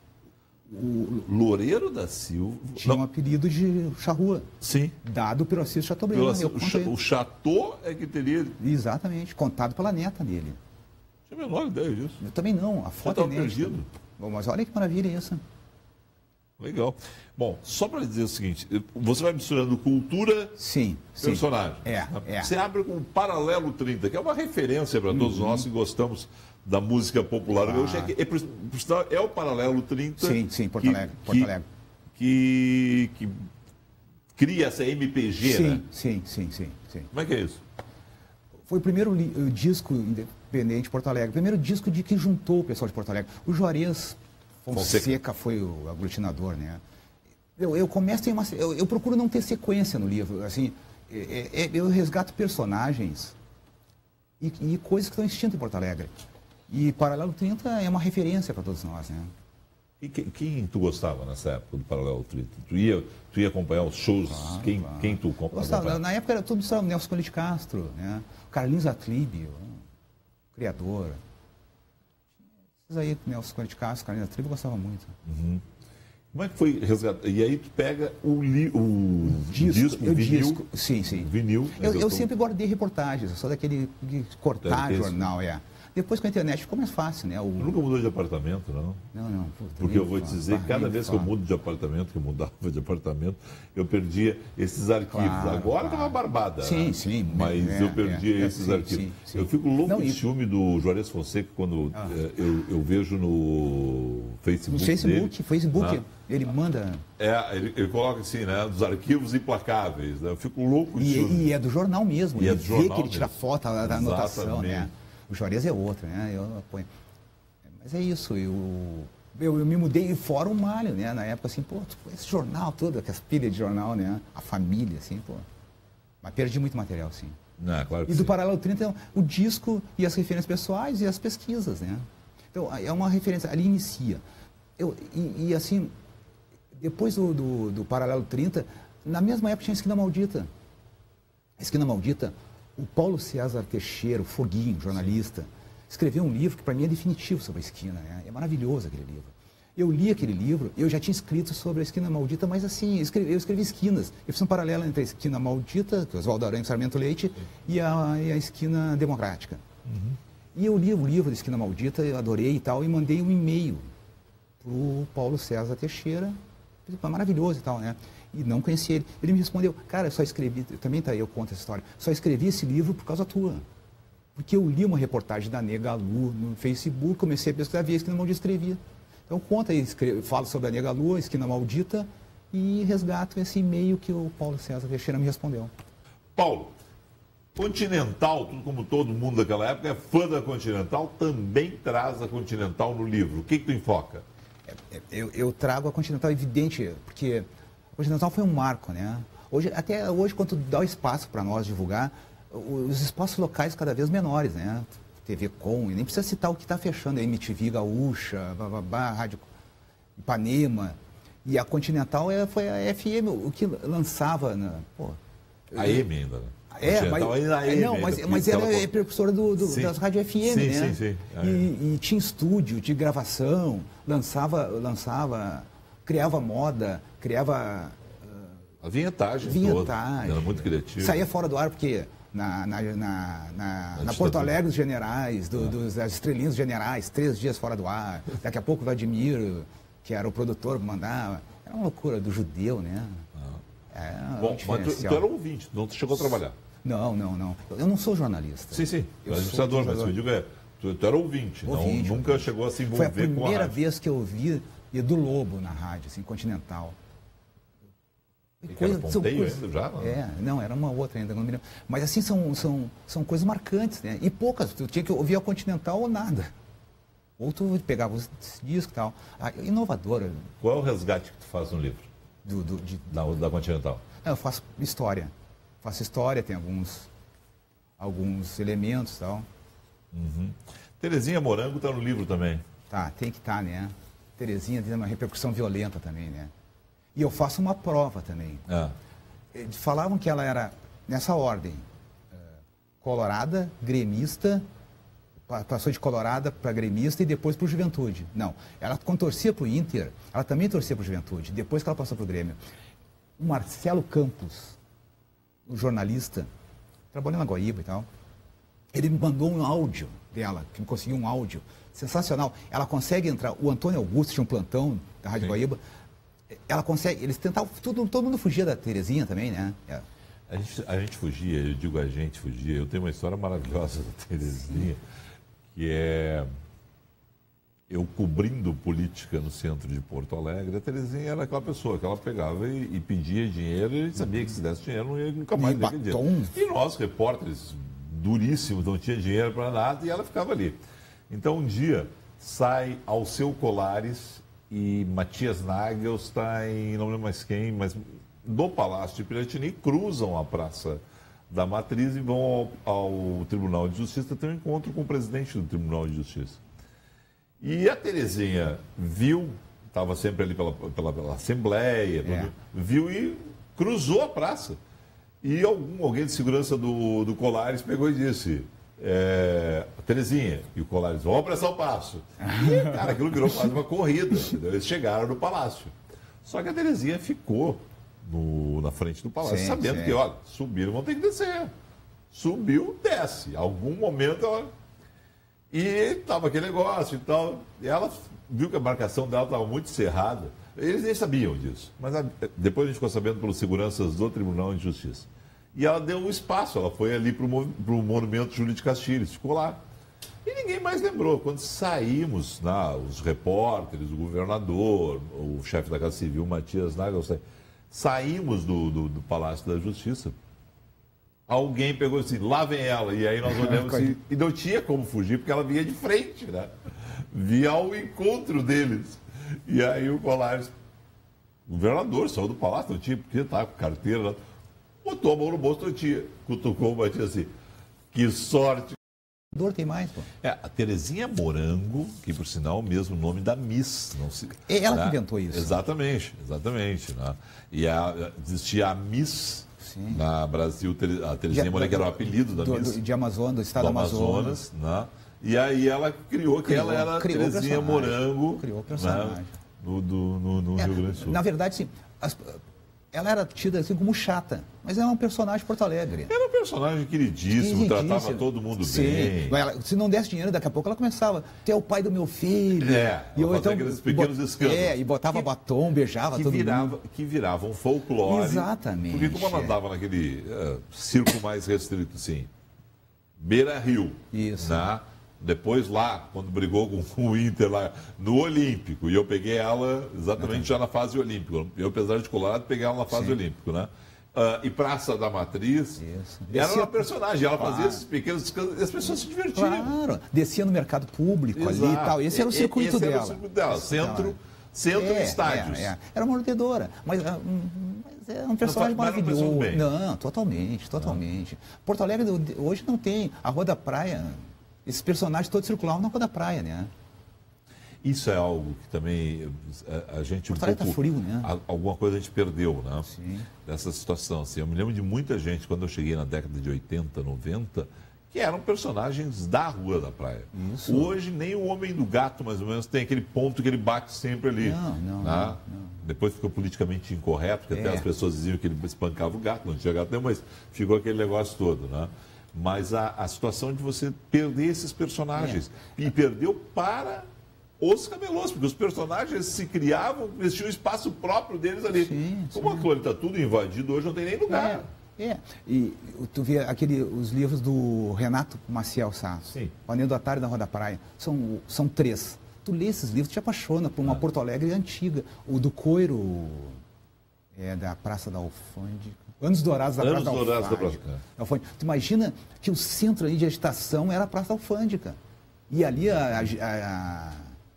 Speaker 1: O Loureiro da Silva...
Speaker 3: Tinha
Speaker 1: Não.
Speaker 3: um apelido de Charrua.
Speaker 1: Sim.
Speaker 3: Dado pelo Assis Chateaubriand.
Speaker 1: Pelo, o, o Chateau é que teria...
Speaker 3: Exatamente. Contado pela neta dele.
Speaker 1: Não tinha a menor ideia disso.
Speaker 3: Eu também não. A foto
Speaker 1: é
Speaker 3: inédita.
Speaker 1: perdido.
Speaker 3: Bom, mas olha que maravilha isso.
Speaker 1: Legal. Bom, só para dizer o seguinte, você vai misturando cultura,
Speaker 3: sim,
Speaker 1: personagem.
Speaker 3: Sim. É, é.
Speaker 1: Você abre com o Paralelo trinta, que é uma referência para todos uhum. nós que gostamos da música popular. Ah. Hoje é, que, é, é o Paralelo trinta.
Speaker 3: Sim, sim, Porto Alegre. Que, Porto Alegre.
Speaker 1: Que, que, que cria essa M P G,
Speaker 3: sim,
Speaker 1: né?
Speaker 3: Sim, sim, sim, sim.
Speaker 1: Como é que é isso?
Speaker 3: Foi o primeiro li, disco independente de Porto Alegre, o primeiro disco de que juntou o pessoal de Porto Alegre. O Juarez Fonseca, Fonseca foi o aglutinador, né? Eu, eu começo, uma, eu, eu procuro não ter sequência no livro, assim, é, é, eu resgato personagens e, e coisas que estão extintas em Porto Alegre. E Paralelo trinta é uma referência para todos nós, né?
Speaker 1: E quem, quem tu gostava nessa época do Paralelo trinta? Tu ia, tu ia acompanhar os shows? Claro, quem, claro. quem tu acompanhava?
Speaker 3: Na época era tudo só Nelson Coelho de Castro, né? Carlinhos Atlibio, criador. Esses aí, Nelson Coelho de Castro, Carlinhos Atlibio, eu gostava muito.
Speaker 1: Uhum. Como é que foi resgatar? E aí tu pega o, li, o
Speaker 3: disco,
Speaker 1: disco,
Speaker 3: o
Speaker 1: vinil.
Speaker 3: Disco, sim, sim.
Speaker 1: Vinil.
Speaker 3: Eu, eu sempre guardei reportagens, eu sou daquele de cortar jornal, é. Depois com a internet ficou mais fácil, né? O...
Speaker 1: Nunca mudou de apartamento, não?
Speaker 3: Não, não. Puta,
Speaker 1: porque eu vou te dizer, cada vez que eu mudo de apartamento, que eu mudava de apartamento, eu perdia esses arquivos. Claro, Agora está claro. uma barbada.
Speaker 3: Sim,
Speaker 1: né?
Speaker 3: sim.
Speaker 1: Mas é, eu perdia é, esses é, arquivos. Sim, sim. Eu fico louco de ciúme do Juarez Fonseca quando ah. é, eu, eu vejo no Facebook.
Speaker 3: No Facebook,
Speaker 1: dele,
Speaker 3: Facebook.
Speaker 1: Né?
Speaker 3: Ele manda...
Speaker 1: É, ele, ele coloca assim, né? Dos arquivos implacáveis. Né? Eu fico louco de
Speaker 3: e,
Speaker 1: ciúme.
Speaker 3: E é do jornal mesmo.
Speaker 1: E
Speaker 3: ele
Speaker 1: é do jornal
Speaker 3: vê que ele tira
Speaker 1: mesmo.
Speaker 3: foto da, da anotação, né? O Juarez é outro, né? Eu apoio. Mas é isso, eu, eu, eu me mudei fora o Malho, né? Na época, assim, pô, esse jornal todo, aquelas pilhas de jornal, né? A família, assim, pô. Mas perdi muito material, sim.
Speaker 1: Não, claro que
Speaker 3: e do
Speaker 1: sim.
Speaker 3: Paralelo trinta, o disco e as referências pessoais e as pesquisas, né? Então, é uma referência, ali inicia. Eu, e, e assim, depois do, do, do Paralelo trinta, na mesma época tinha a Esquina Maldita. A Esquina Maldita, o Paulo César Teixeira, o Foguinho, jornalista, escreveu um livro que para mim é definitivo sobre a esquina, né? É maravilhoso aquele livro. Eu li aquele livro, eu já tinha escrito sobre a Esquina Maldita, mas assim, eu escrevi, eu escrevi esquinas. Eu fiz um paralelo entre a Esquina Maldita, que é Oswaldo Aranha e Sarmento Leite, e a, e a Esquina Democrática. Uhum. E eu li o livro da Esquina Maldita, eu adorei e tal, e mandei um e-mail para o Paulo César Teixeira, maravilhoso e tal, né? E não conhecia ele. Ele me respondeu, cara, eu só escrevi, também tá aí, eu conto essa história, só escrevi esse livro por causa tua. Porque eu li uma reportagem da Negalu no Facebook, comecei a pesquisar, vi a Esquina Maldita, escrevia. Então conta aí, escrevo, falo sobre a Negalu, a Esquina Maldita, e resgato esse e-mail que o Paulo César Teixeira me respondeu.
Speaker 1: Paulo, Continental, tudo como todo mundo daquela época, é fã da Continental, também traz a Continental no livro. O que que tu enfoca?
Speaker 3: Eu, eu trago a Continental evidente, porque a Continental foi um marco, né? Hoje, até hoje, quando dá o espaço para nós divulgar, os espaços locais cada vez menores, né? T V Com, e nem precisa citar o que está fechando, a M T V Gaúcha, bababá, Rádio Ipanema. E a Continental é, foi a F M, o que lançava... Na, pô,
Speaker 1: a M ainda, né?
Speaker 3: É, mas,
Speaker 1: ainda
Speaker 3: não, mas,
Speaker 1: ainda,
Speaker 3: mas ela é precursora do, do, das rádios F M,
Speaker 1: sim,
Speaker 3: né?
Speaker 1: Sim, sim,
Speaker 3: é. e, e tinha estúdio de gravação, lançava, lançava, criava moda, criava...
Speaker 1: A vinhetagem,
Speaker 3: vinhetagem
Speaker 1: toda. Era muito criativo.
Speaker 3: Saía fora do ar porque na, na, na, na, na Porto Alegre dos Generais, do, ah. dos, das Estrelinhas dos Generais, três dias fora do ar. Daqui a pouco o Vladimir, que era o produtor, mandava. Era uma loucura do judeu, né?
Speaker 1: Ah.
Speaker 3: É,
Speaker 1: Bom, mas tu, tu era ouvinte, não tu chegou a trabalhar.
Speaker 3: Não, não, não. Eu não sou jornalista.
Speaker 1: Sim, sim. Eu administrador, mas eu digo é, tu, tu era ouvinte,
Speaker 3: ouvinte
Speaker 1: não, nunca
Speaker 3: ouvinte.
Speaker 1: chegou a se envolver com a
Speaker 3: Foi a primeira
Speaker 1: rádio.
Speaker 3: vez que eu ouvi Edu Lobo na rádio, assim, Continental.
Speaker 1: Coisa, são coisas, já? Não.
Speaker 3: É, não, era uma outra ainda, não me lembro. Mas assim, são, são, são coisas marcantes, né? E poucas, tu tinha que ouvir a Continental ou nada. Ou tu pegava os discos e tal. Ah, inovadora.
Speaker 1: Qual é o resgate que tu faz no livro?
Speaker 3: Do, do, de,
Speaker 1: da, da Continental?
Speaker 3: Eu faço história. Faço história, tem alguns, alguns elementos e tal.
Speaker 1: Uhum. Terezinha Morango está no livro também.
Speaker 3: Tá, tem que estar, tá, né? Terezinha tem uma repercussão violenta também, né? E eu faço uma prova também.
Speaker 1: Ah.
Speaker 3: Falavam que ela era, nessa ordem, colorada, gremista, passou de colorada para gremista e depois para o Juventude. Não, ela quando torcia para o Inter, ela também torcia para o Juventude, depois que ela passou para o Grêmio. O Marcelo Campos, o jornalista, trabalhou na Guaíba e tal, ele me mandou um áudio dela, que me conseguiu um áudio sensacional. Ela consegue entrar, o Antônio Augusto tinha um plantão da Rádio Sim. Guaíba, ela consegue, eles tentavam, todo, todo mundo fugia da Terezinha também, né? É.
Speaker 1: A, gente, a gente fugia, eu digo a gente fugia, eu tenho uma história maravilhosa da Terezinha, que é eu cobrindo política no centro de Porto Alegre. A Terezinha era aquela pessoa que ela pegava e, e pedia dinheiro e sabia que se desse dinheiro não ia nunca mais ter dinheiro. E nós, repórteres duríssimos, não tinha dinheiro para nada e ela ficava ali. Então um dia sai Alceu Colares e Matias Nagel está em, não lembro mais quem, mas do Palácio de Piratini, cruzam a Praça da Matriz e vão ao, ao Tribunal de Justiça, ter um encontro com o presidente do Tribunal de Justiça. E a Terezinha viu, estava sempre ali pela, pela, pela Assembleia, é. viu e cruzou a praça. E algum, alguém de segurança do, do Colares pegou e disse... É, Terezinha e o Colares, vão apressar o passo. E, cara, aquilo virou quase uma corrida. Entendeu? Eles chegaram no palácio. Só que a Terezinha ficou no, na frente do palácio, sim, sabendo sim. que, olha, subiram, vão ter que descer. Subiu, desce. Algum momento ela... E estava aquele negócio e tal. E ela viu que a marcação dela estava muito cerrada. Eles nem sabiam disso. Mas a, depois a gente ficou sabendo pelos seguranças do Tribunal de Justiça. E ela deu um espaço, ela foi ali para o Monumento Júlio de Castilhos, ficou lá. E ninguém mais lembrou. Quando saímos, né, os repórteres, o governador, o chefe da Casa Civil, Matias Nagel, saímos do, do, do Palácio da Justiça, alguém pegou assim, lá vem ela. E aí nós olhamos assim, e não tinha como fugir, porque ela vinha de frente, né? Via ao encontro deles. E aí o Colares, o governador, saiu do palácio, não tinha porque estava com carteira, né? Botou a mão no bolso, não tinha. Cutucou o Matias assim, que sorte.
Speaker 3: Tem mais, pô.
Speaker 1: É, a Terezinha Morango, que por sinal é o mesmo nome da Miss. Não se,
Speaker 3: é ela
Speaker 1: né?
Speaker 3: que inventou isso.
Speaker 1: Exatamente, exatamente. Né? E a, existia a Miss Sim. na Brasil, a Terezinha Morango, que era o apelido da
Speaker 3: do,
Speaker 1: Miss.
Speaker 3: Do, de Amazonas, do estado do
Speaker 1: Amazonas. Amazonas, né? E aí ela criou que criou, ela era Terezinha Morango.
Speaker 3: Criou o personagem.
Speaker 1: Né? No, do, no, no
Speaker 3: é,
Speaker 1: Rio Grande do Sul.
Speaker 3: Na verdade, sim. As, ela era tida assim como chata, mas ela é um personagem de Porto Alegre.
Speaker 1: Era um personagem queridíssimo, tratava todo mundo
Speaker 3: Sim.
Speaker 1: bem.
Speaker 3: Ela, se não desse dinheiro, daqui a pouco ela começava, tu é o pai do meu filho.
Speaker 1: É,
Speaker 3: e eu, então,
Speaker 1: aqueles pequenos escândalos.
Speaker 3: É, e botava que, batom, beijava
Speaker 1: que
Speaker 3: todo
Speaker 1: virava,
Speaker 3: mundo.
Speaker 1: Que virava um folclore.
Speaker 3: Exatamente.
Speaker 1: Porque como ela andava naquele uh, circo mais restrito, assim, Beira Rio.
Speaker 3: Isso.
Speaker 1: Né? Depois lá, quando brigou com o Inter lá no Olímpico, e eu peguei ela exatamente uhum. já na fase olímpica. Eu, apesar de colorado, peguei ela na fase Sim. olímpica, né? Uh, e Praça da Matriz, Isso. era Descia... uma personagem, ela fazia claro. esses pequenos escândalos e as pessoas se divertiam.
Speaker 3: Claro, descia no mercado público Exato. ali e tal. Esse era o circuito
Speaker 1: Esse
Speaker 3: dela.
Speaker 1: Era o circuito dela, centro, centro
Speaker 3: é,
Speaker 1: e estádios.
Speaker 3: É, é. Era uma mordedora, mas, mas é um personagem
Speaker 1: não,
Speaker 3: maravilhoso.
Speaker 1: Não,
Speaker 3: não, totalmente, totalmente. Ah. Porto Alegre hoje não tem a Rua da Praia. Esses personagens todos circulavam na Rua da Praia, né?
Speaker 1: Isso é algo que também a, a gente um
Speaker 3: pouco, tá frio, né?
Speaker 1: A, alguma coisa a gente perdeu, né?
Speaker 3: Sim.
Speaker 1: Dessa situação. Assim, eu me lembro de muita gente, quando eu cheguei na década de oitenta, noventa, que eram personagens da Rua da Praia.
Speaker 3: Isso.
Speaker 1: Hoje, nem o Homem do Gato, mais ou menos, tem aquele ponto que ele bate sempre ali.
Speaker 3: Não, não,
Speaker 1: né?
Speaker 3: não, não.
Speaker 1: Depois ficou politicamente incorreto, porque
Speaker 3: é.
Speaker 1: até as pessoas diziam que ele espancava o gato, não tinha gato nenhum, mas ficou aquele negócio todo, né? Mas a, a situação de você perder esses personagens. É. E perdeu para os camelôs, porque os personagens se criavam, eles tinham um espaço próprio deles ali.
Speaker 3: Sim,
Speaker 1: Como
Speaker 3: sim.
Speaker 1: a Clônia está tudo invadido, hoje não tem nem lugar.
Speaker 3: É, é. E tu vê aquele, os livros do Renato Maciel Sá,
Speaker 1: Sim.
Speaker 3: Paneiro do Atalho da Rua da Praia, são, são três. Tu lê esses livros, te apaixona por uma ah. Porto Alegre antiga. O do Coiro, é, da Praça da Alfândega. Anos Dourados da
Speaker 1: Anos
Speaker 3: Praça
Speaker 1: Dourados
Speaker 3: da
Speaker 1: Alfândega.
Speaker 3: Alfândega. Tu imagina que o centro ali de agitação era a Praça da Alfândega. E ali a, a, a,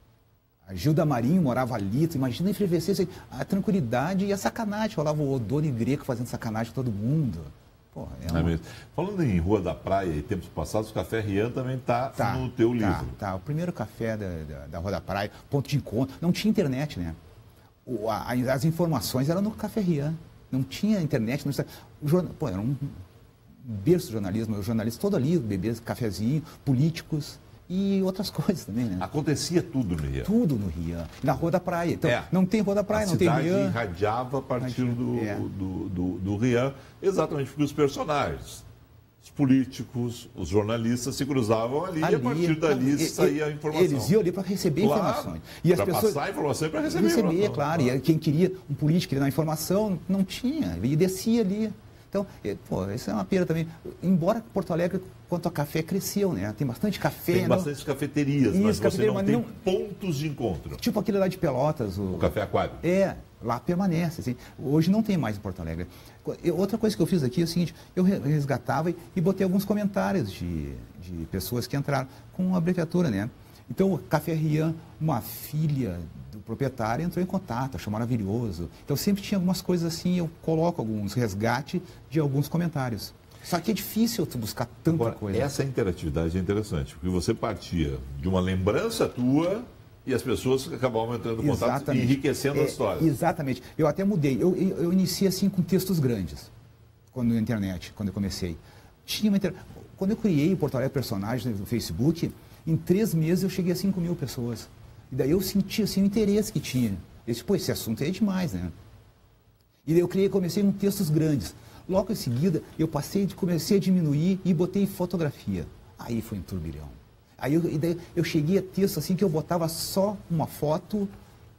Speaker 3: a Gilda Marinho morava ali. Tu imagina a efervescência, a tranquilidade e a sacanagem. Rolava o Odone Greco fazendo sacanagem com todo mundo. Porra, é uma...
Speaker 1: é mesmo. Falando em Rua da Praia e tempos passados, o Café Rian também está
Speaker 3: tá,
Speaker 1: no teu livro.
Speaker 3: Tá, tá. O primeiro café da, da, da Rua da Praia, ponto de encontro. Não tinha internet, né? O, a, as informações eram no Café Rian. Não tinha internet, não tinha... O jornal... Pô, era um berço de jornalismo, os jornalistas todos ali, bebês, cafezinho, políticos e outras coisas também, né?
Speaker 1: Acontecia tudo no Rian.
Speaker 3: Tudo no Rian. Na Rua da Praia. Então, é. não tem Rua da Praia,
Speaker 1: a
Speaker 3: não tem Rian.
Speaker 1: A cidade irradiava a partir do,
Speaker 3: é.
Speaker 1: do, do, do Rian, exatamente porque os personagens, os políticos, os jornalistas se cruzavam ali, ali e a partir dali e, saía a informação.
Speaker 3: Eles iam ali para receber
Speaker 1: claro,
Speaker 3: informações. E as
Speaker 1: para
Speaker 3: pessoas...
Speaker 1: passar a informação e para receber,
Speaker 3: receber
Speaker 1: informação.
Speaker 3: Claro.
Speaker 1: claro.
Speaker 3: E quem queria, um político queria dar informação, não tinha. E descia ali. Então, pô, isso é uma pena também. Embora Porto Alegre, quanto a café, cresceu, né? Tem bastante café.
Speaker 1: Tem
Speaker 3: não...
Speaker 1: bastante cafeterias,
Speaker 3: isso,
Speaker 1: mas
Speaker 3: cafeteria,
Speaker 1: você não
Speaker 3: mas
Speaker 1: tem
Speaker 3: não...
Speaker 1: pontos de encontro.
Speaker 3: Tipo aquele lá de Pelotas. O,
Speaker 1: o Café Aquário.
Speaker 3: É, lá permanece. Assim. Hoje não tem mais em Porto Alegre. Eu, outra coisa que eu fiz aqui é o seguinte, eu resgatava e, e botei alguns comentários de, de pessoas que entraram com abreviatura, né? Então, o Café Rian, uma filha do proprietário, entrou em contato, achou maravilhoso. Então, sempre tinha algumas coisas assim, eu coloco alguns resgate de alguns comentários. Só que é difícil tu buscar tanta
Speaker 1: Agora,
Speaker 3: coisa.
Speaker 1: Essa interatividade é interessante, porque você partia de uma lembrança tua e as pessoas acabavam entrando em contato
Speaker 3: exatamente.
Speaker 1: e enriquecendo
Speaker 3: é,
Speaker 1: a história.
Speaker 3: Exatamente. Eu até mudei. Eu, eu, eu iniciei assim com textos grandes, quando na internet, quando eu comecei. Tinha uma inter... Quando eu criei o Porto Alegre Personagens no Facebook, em três meses eu cheguei a cinco mil pessoas. E daí eu senti assim, o interesse que tinha. Eu disse, pô, esse assunto é demais, né? E daí eu criei, comecei com textos grandes. Logo em seguida, eu passei, comecei a diminuir e botei fotografia. Aí foi um turbilhão. Aí eu, e daí eu cheguei a texto assim que eu botava só uma foto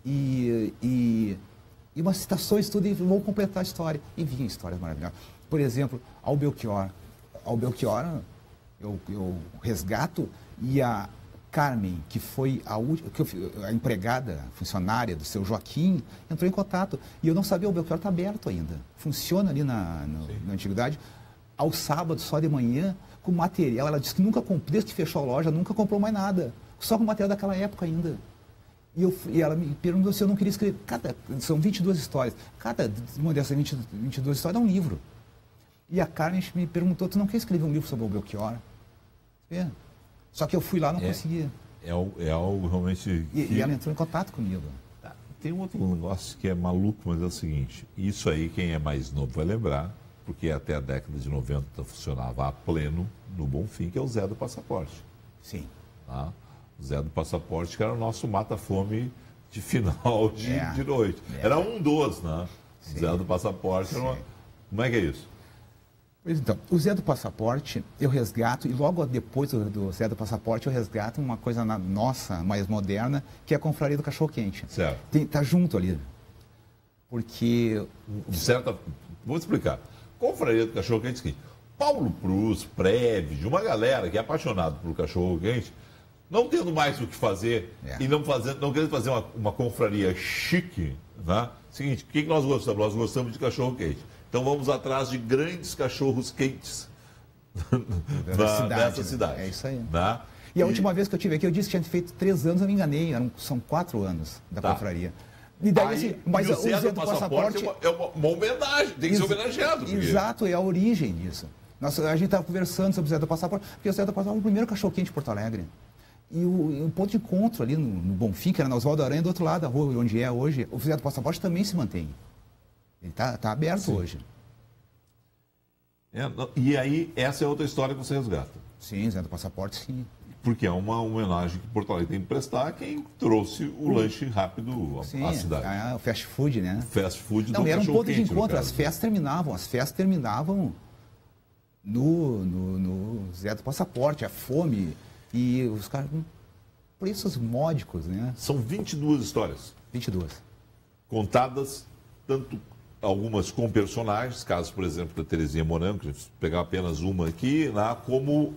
Speaker 3: e, e, e umas citações, tudo, e vou completar a história. E vinha histórias maravilhosas. Por exemplo, ao Belchior. Ao Belchior, eu, eu resgato, e a Carmen, que foi a, que a empregada, funcionária do seu Joaquim, entrou em contato. E eu não sabia, o Belchior está aberto ainda. Funciona ali na, no, na antiguidade. Ao sábado, só de manhã, com material. Ela disse que nunca comprou, desde que fechou a loja, nunca comprou mais nada. Só com material daquela época ainda. E, eu, e ela me perguntou se eu não queria escrever. Cada, são vinte e duas histórias. Cada uma dessas vinte, vinte e duas histórias é um livro. E a Carmen me perguntou, tu não quer escrever um livro sobre o Belchior? É. Só que eu fui lá e não
Speaker 1: é,
Speaker 3: conseguia.
Speaker 1: É, é algo realmente...
Speaker 3: E,
Speaker 1: que...
Speaker 3: e ela entrou em contato comigo.
Speaker 1: Tem um outro negócio que é maluco, mas é o seguinte, isso aí quem é mais novo vai lembrar, porque até a década de noventa funcionava a pleno no Bonfim, que é o Zé do Passaporte.
Speaker 3: Sim.
Speaker 1: Tá? O Zé do Passaporte, que era o nosso mata-fome de final de,
Speaker 3: é.
Speaker 1: de noite.
Speaker 3: É.
Speaker 1: Era um dos, né? Sim. Zé do Passaporte. Uma... Como é que é isso?
Speaker 3: Pois então, o Zé do Passaporte eu resgato, e logo depois do, do Zé do Passaporte eu resgato uma coisa na, nossa, mais moderna, que é a Confraria do Cachorro Quente.
Speaker 1: Certo.
Speaker 3: Tem, tá junto ali. Porque...
Speaker 1: De certa... Vou explicar. Confraria do Cachorro Quente é o seguinte: Paulo Prus, Preve, uma galera que é apaixonado por cachorro quente, não tendo mais o que fazer é. e não, fazendo, não querendo fazer uma, uma confraria chique, né? Seguinte, o que, que nós gostamos? Nós gostamos de cachorro quente. Então vamos atrás de grandes cachorros quentes na,
Speaker 3: cidade,
Speaker 1: nessa
Speaker 3: né?
Speaker 1: cidade.
Speaker 3: É isso aí.
Speaker 1: Né?
Speaker 3: E a
Speaker 1: e...
Speaker 3: última vez que eu tive aqui, eu disse que tinha feito três anos, eu me enganei. Eram, são quatro anos da
Speaker 1: tá.
Speaker 3: confraria. E daí,
Speaker 1: Aí,
Speaker 3: assim, mas
Speaker 1: e o
Speaker 3: o Zé do, do
Speaker 1: Passaporte, passaporte é, uma, é uma, uma homenagem, tem que ser homenageado. Porque...
Speaker 3: Exato, é a origem disso. Nossa, a gente estava conversando sobre o Zé do Passaporte, porque o Zé do Passaporte é o primeiro cachorro-quente de Porto Alegre. E o, e o ponto de encontro ali no, no Bonfim, que era na Oswaldo Aranha, do outro lado da rua, onde é hoje, o Zé do Passaporte também se mantém. Ele está tá aberto Sim. hoje.
Speaker 1: É, e aí, essa é outra história que você resgata.
Speaker 3: Sim, Zé do Passaporte, sim.
Speaker 1: Porque é uma homenagem que Porto Alegre tem que prestar a quem trouxe o lanche rápido
Speaker 3: sim,
Speaker 1: à cidade.
Speaker 3: É, o fast food, né?
Speaker 1: Fast food
Speaker 3: Não,
Speaker 1: do
Speaker 3: era um ponto de
Speaker 1: quente,
Speaker 3: encontro. As festas terminavam, as festas terminavam no, no, no Zé do Passaporte, a fome e os caras com preços módicos, né?
Speaker 1: São vinte e duas histórias.
Speaker 3: vinte e duas.
Speaker 1: Contadas, tanto algumas com personagens, caso, por exemplo, da Terezinha Morango, que a gente pegar apenas uma aqui, né, como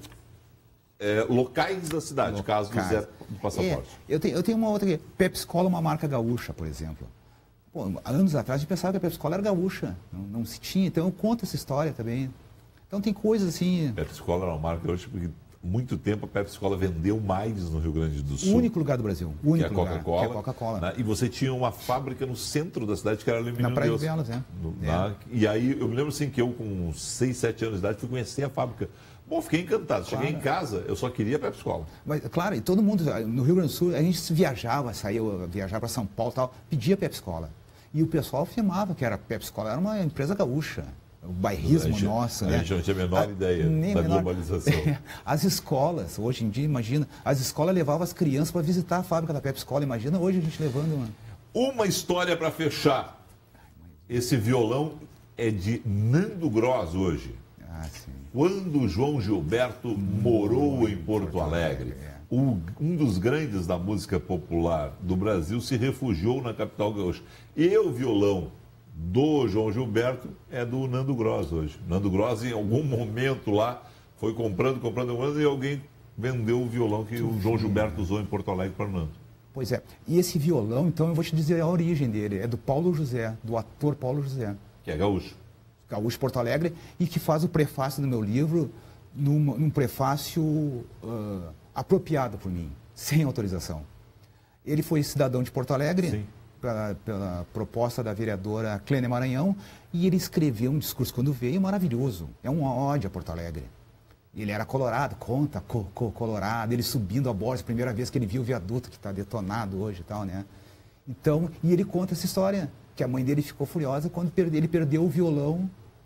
Speaker 1: é, locais da cidade, locais. Caso do Zé do Passaporte.
Speaker 3: É, eu, tenho, eu tenho uma outra aqui. Pepsi Cola é uma marca gaúcha, por exemplo. Pô, anos atrás a gente pensava que a Pepsi Cola era gaúcha, não, não se tinha, então eu conto essa história também. Então tem coisas assim...
Speaker 1: Pepsi Cola era uma marca gaúcha porque muito tempo a Pepsi Cola vendeu mais no Rio Grande do Sul.
Speaker 3: O único lugar do Brasil. O único
Speaker 1: que é a Coca-Cola.
Speaker 3: Que é a Coca-Cola.
Speaker 1: Né? E você tinha uma fábrica no centro da cidade que era ali em
Speaker 3: Na Praia
Speaker 1: Deus.
Speaker 3: de Belas, é.
Speaker 1: No,
Speaker 3: é.
Speaker 1: Na, e aí eu me lembro assim que eu com seis, sete anos de idade fui conhecer a fábrica. Bom, fiquei encantado. Cheguei claro. em casa, eu só queria Pepsi Cola. Mas,
Speaker 3: claro, e todo mundo, no Rio Grande do Sul, a gente viajava, saía, viajava para São Paulo e tal, pedia Pepsi Cola. E o pessoal afirmava que era Pepsi Cola, era uma empresa gaúcha. O bairrismo
Speaker 1: gente,
Speaker 3: nosso,
Speaker 1: a
Speaker 3: né?
Speaker 1: A gente não tinha a menor a, ideia da menor... globalização.
Speaker 3: As escolas, hoje em dia, imagina, as escolas levavam as crianças para visitar a fábrica da Pepsi Cola. Imagina hoje a gente levando uma...
Speaker 1: Uma história para fechar. Esse violão é de Nando Gross hoje.
Speaker 3: Ah, sim.
Speaker 1: Quando o João Gilberto morou em Porto Alegre, o, um dos grandes da música popular do Brasil se refugiou na capital gaúcha. E o violão do João Gilberto é do Nando Gross hoje. Nando Gross, em algum momento lá, foi comprando, comprando, comprando, e alguém vendeu o violão que o João Gilberto usou em Porto Alegre para o Nando.
Speaker 3: Pois é. E esse violão, então, eu vou te dizer a origem dele. É do Paulo José, do ator Paulo José.
Speaker 1: Que é gaúcho.
Speaker 3: Gaúcho Porto Alegre, e que faz o prefácio do meu livro num, num prefácio uh, apropriado por mim, sem autorização. Ele foi cidadão de Porto Alegre...
Speaker 1: Sim.
Speaker 3: Pela, pela proposta da vereadora Clênia Maranhão, e ele escreveu um discurso quando veio maravilhoso. É um ódio a Porto Alegre. Ele era colorado, conta, co, co, colorado, ele subindo a borda, primeira vez que ele viu o viaduto que está detonado hoje e tal, né? Então, e ele conta essa história, que a mãe dele ficou furiosa quando perde, ele perdeu o violão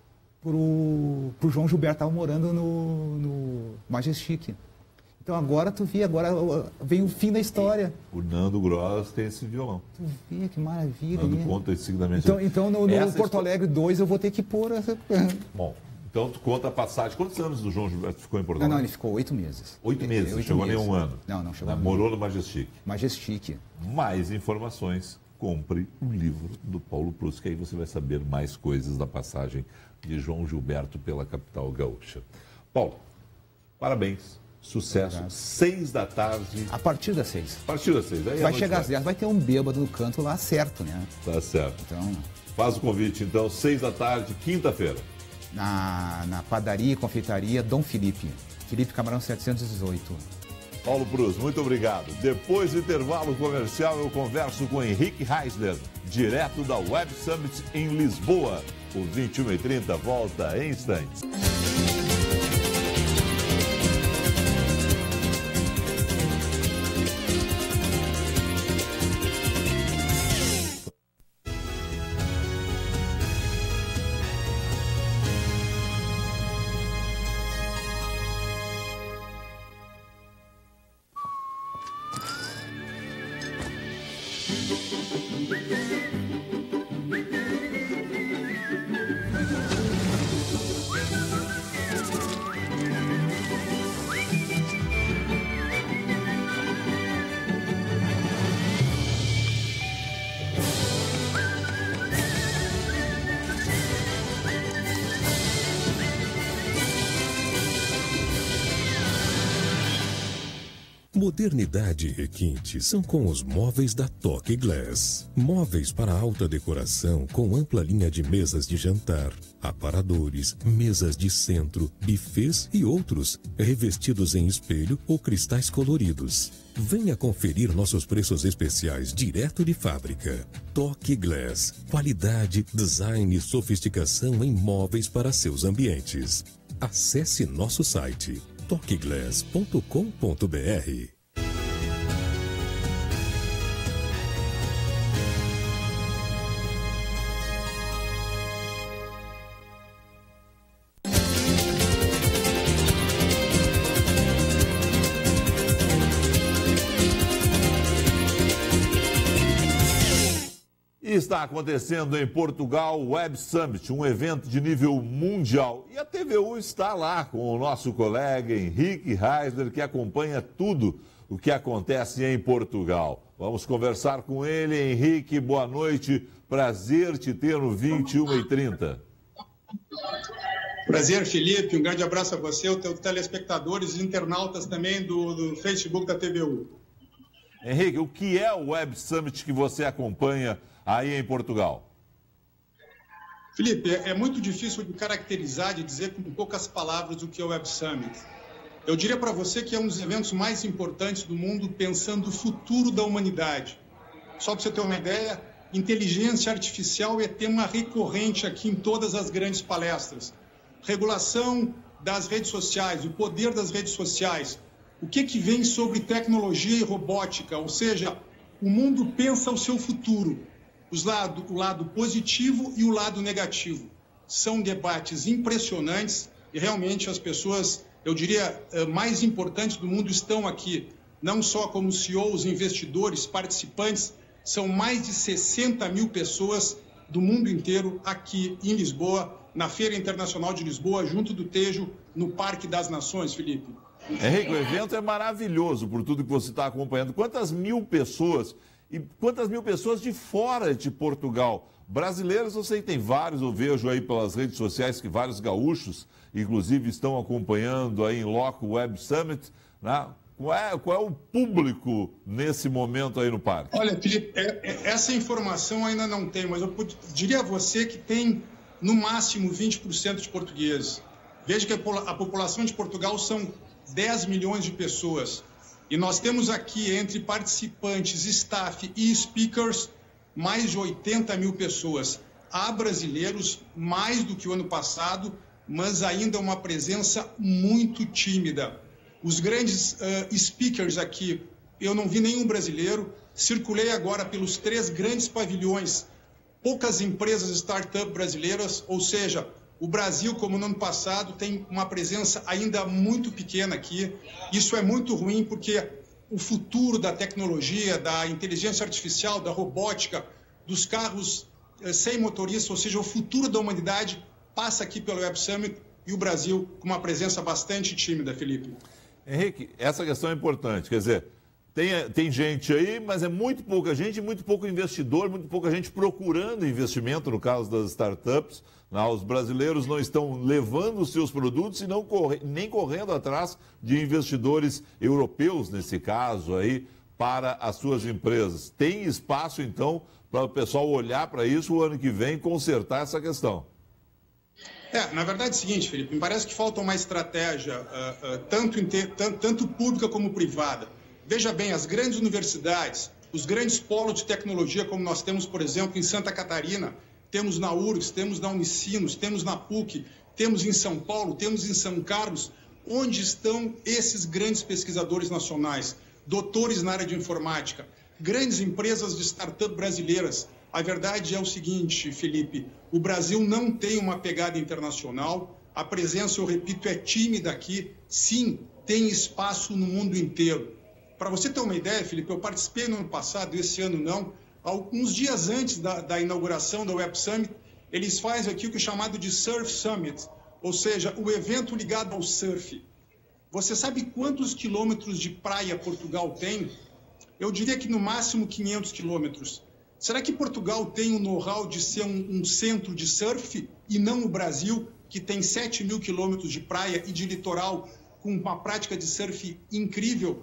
Speaker 3: pro, pro João Gilberto, estava morando no, no Majestic. Então agora tu vê, agora vem o fim da história.
Speaker 1: O Nando Gross tem esse violão.
Speaker 3: Tu vê, que maravilha.
Speaker 1: Nando conta esse seguidamente.
Speaker 3: Então, então no, no Porto história... Alegre dois eu vou ter que pôr essa...
Speaker 1: Bom, então tu conta a passagem. Quantos anos o João Gilberto ficou em Porto Alegre?
Speaker 3: Não, não, ele ficou oito meses.
Speaker 1: Oito meses, não chegou nem um ano.
Speaker 3: Não, não chegou.
Speaker 1: Morou no Majestic.
Speaker 3: Majestic.
Speaker 1: Mais informações, compre o livro do Paulo Prus, que aí você vai saber mais coisas da passagem de João Gilberto pela capital gaúcha. Paulo, parabéns. Sucesso. Obrigado. Seis da tarde.
Speaker 3: A partir das seis.
Speaker 1: A partir das seis. Aí
Speaker 3: vai chegar às dez, vai ter um bêbado no canto lá certo, né?
Speaker 1: Tá certo.
Speaker 3: Então...
Speaker 1: Faz o convite, então, seis da tarde, quinta-feira.
Speaker 3: Na, na padaria e confeitaria Dom Felipe. Felipe Camarão setecentos e dezoito.
Speaker 1: Paulo Prus, muito obrigado. Depois do intervalo comercial, eu converso com Henrique Heisler, direto da Web Summit em Lisboa. O vinte e uma e trinta volta em instantes.
Speaker 4: Modernidade e requinte são com os móveis da Toque Glass. Móveis para alta decoração com ampla linha de mesas de jantar, aparadores, mesas de centro, bufês e outros, revestidos em espelho ou cristais coloridos. Venha conferir nossos preços especiais direto de fábrica. Toque Glass. Qualidade, design e sofisticação em móveis para seus ambientes. Acesse nosso site toque glass ponto com ponto br.
Speaker 1: Está acontecendo em Portugal o Web Summit, um evento de nível mundial. E a T V U está lá com o nosso colega Henrique Reisler, que acompanha tudo o que acontece em Portugal. Vamos conversar com ele. Henrique, boa noite. Prazer te ter no vinte e uma e trinta.
Speaker 5: Prazer, Felipe. Um grande abraço a você, os teus telespectadores e internautas também do, do Facebook da T V U.
Speaker 1: Henrique, o que é o Web Summit que você acompanha aí em Portugal?
Speaker 5: Felipe, é muito difícil de caracterizar, de dizer com poucas palavras o que é o Web Summit. Eu diria para você que é um dos eventos mais importantes do mundo pensando o futuro da humanidade. Só para você ter uma ideia, inteligência artificial é tema recorrente aqui em todas as grandes palestras. Regulação das redes sociais, o poder das redes sociais. O que, que vem sobre tecnologia e robótica? Ou seja, o mundo pensa o seu futuro. Os lado, o lado positivo e o lado negativo. São debates impressionantes e realmente as pessoas, eu diria, mais importantes do mundo estão aqui. Não só como C E Os, investidores, participantes, são mais de sessenta mil pessoas do mundo inteiro aqui em Lisboa, na Feira Internacional de Lisboa, junto do Tejo, no Parque das Nações, Felipe.
Speaker 1: Henrique, o evento é maravilhoso por tudo que você está acompanhando. Quantas mil pessoas... E quantas mil pessoas de fora de Portugal? Brasileiros, eu sei que tem vários, eu vejo aí pelas redes sociais que vários gaúchos, inclusive, estão acompanhando aí em loco o Web Summit, né? Qual é, qual é o público nesse momento aí no parque?
Speaker 5: Olha, Felipe, é, é, essa informação ainda não tem, mas eu diria a você que tem, no máximo, vinte por cento de portugueses. Veja que a, a população de Portugal são dez milhões de pessoas. E nós temos aqui, entre participantes, staff e speakers, mais de oitenta mil pessoas. Há brasileiros, mais do que o ano passado, mas ainda uma presença muito tímida. Os grandes uh, speakers aqui, eu não vi nenhum brasileiro. Circulei agora pelos três grandes pavilhões. Poucas empresas startup brasileiras, ou seja, o Brasil, como no ano passado, tem uma presença ainda muito pequena aqui. Isso é muito ruim porque o futuro da tecnologia, da inteligência artificial, da robótica, dos carros eh, sem motorista, ou seja, o futuro da humanidade passa aqui pelo Web Summit e o Brasil com uma presença bastante tímida, Felipe.
Speaker 1: Henrique, essa questão é importante, quer dizer, tem, tem gente aí, mas é muito pouca gente, muito pouco investidor, muito pouca gente procurando investimento, no caso das startups. Não, os brasileiros não estão levando os seus produtos e não corre, nem correndo atrás de investidores europeus, nesse caso aí, para as suas empresas. Tem espaço, então, para o pessoal olhar para isso o ano que vem e consertar essa questão?
Speaker 5: É, na verdade é o seguinte, Felipe, me parece que falta uma estratégia, uh, uh, tanto, tanto, tanto pública como privada. Veja bem, as grandes universidades, os grandes polos de tecnologia, como nós temos, por exemplo, em Santa Catarina, temos na U R G S, temos na Unicinos, temos na P U C, temos em São Paulo, temos em São Carlos. Onde estão esses grandes pesquisadores nacionais, doutores na área de informática, grandes empresas de startup brasileiras? A verdade é o seguinte, Felipe, o Brasil não tem uma pegada internacional, a presença, eu repito, é tímida aqui. Sim, tem espaço no mundo inteiro. Para você ter uma ideia, Felipe, eu participei no ano passado, esse ano não, alguns dias antes da, da inauguração da Web Summit, eles fazem aqui o que é chamado de Surf Summit, ou seja, o evento ligado ao surf. Você sabe quantos quilômetros de praia Portugal tem? Eu diria que no máximo quinhentos quilômetros. Será que Portugal tem o know-how de ser um, um centro de surf e não o Brasil, que tem sete mil quilômetros de praia e de litoral com uma prática de surf incrível?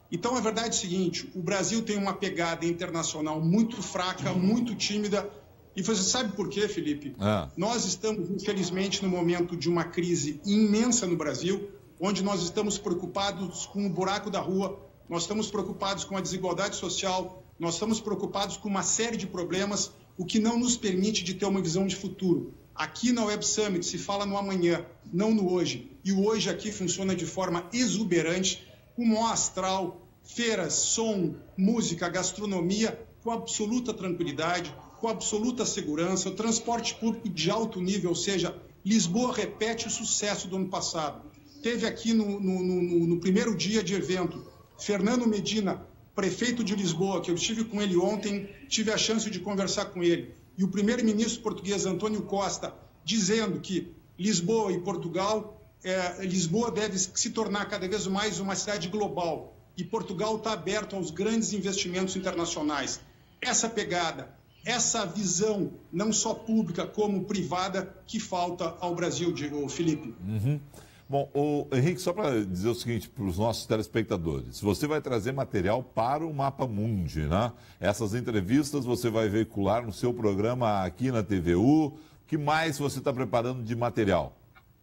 Speaker 5: Então, a verdade é o seguinte, o Brasil tem uma pegada internacional muito fraca, muito tímida. E você sabe por quê, Felipe? Ah. Nós estamos, infelizmente, no momento de uma crise imensa no Brasil, onde nós estamos preocupados com o buraco da rua, nós estamos preocupados com a desigualdade social, nós estamos preocupados com uma série de problemas, o que não nos permite de ter uma visão de futuro. Aqui na Web Summit se fala no amanhã, não no hoje. E o hoje aqui funciona de forma exuberante, com maior astral, feiras, som, música, gastronomia, com absoluta tranquilidade, com absoluta segurança, o transporte público de alto nível, ou seja, Lisboa repete o sucesso do ano passado. Teve aqui no, no, no, no primeiro dia de evento, Fernando Medina, prefeito de Lisboa, que eu estive com ele ontem, tive a chance de conversar com ele, e o primeiro-ministro português, António Costa, dizendo que Lisboa e Portugal, é, Lisboa deve se tornar cada vez mais uma cidade global, e Portugal está aberto aos grandes investimentos internacionais. Essa pegada, essa visão, não só pública como privada, que falta ao Brasil, digo, Felipe.
Speaker 1: Uhum. Bom, o Henrique, só para dizer o seguinte para os nossos telespectadores, você vai trazer material para o Mapa Mundi, né? Essas entrevistas você vai veicular no seu programa aqui na T V U. O que mais você está preparando de material?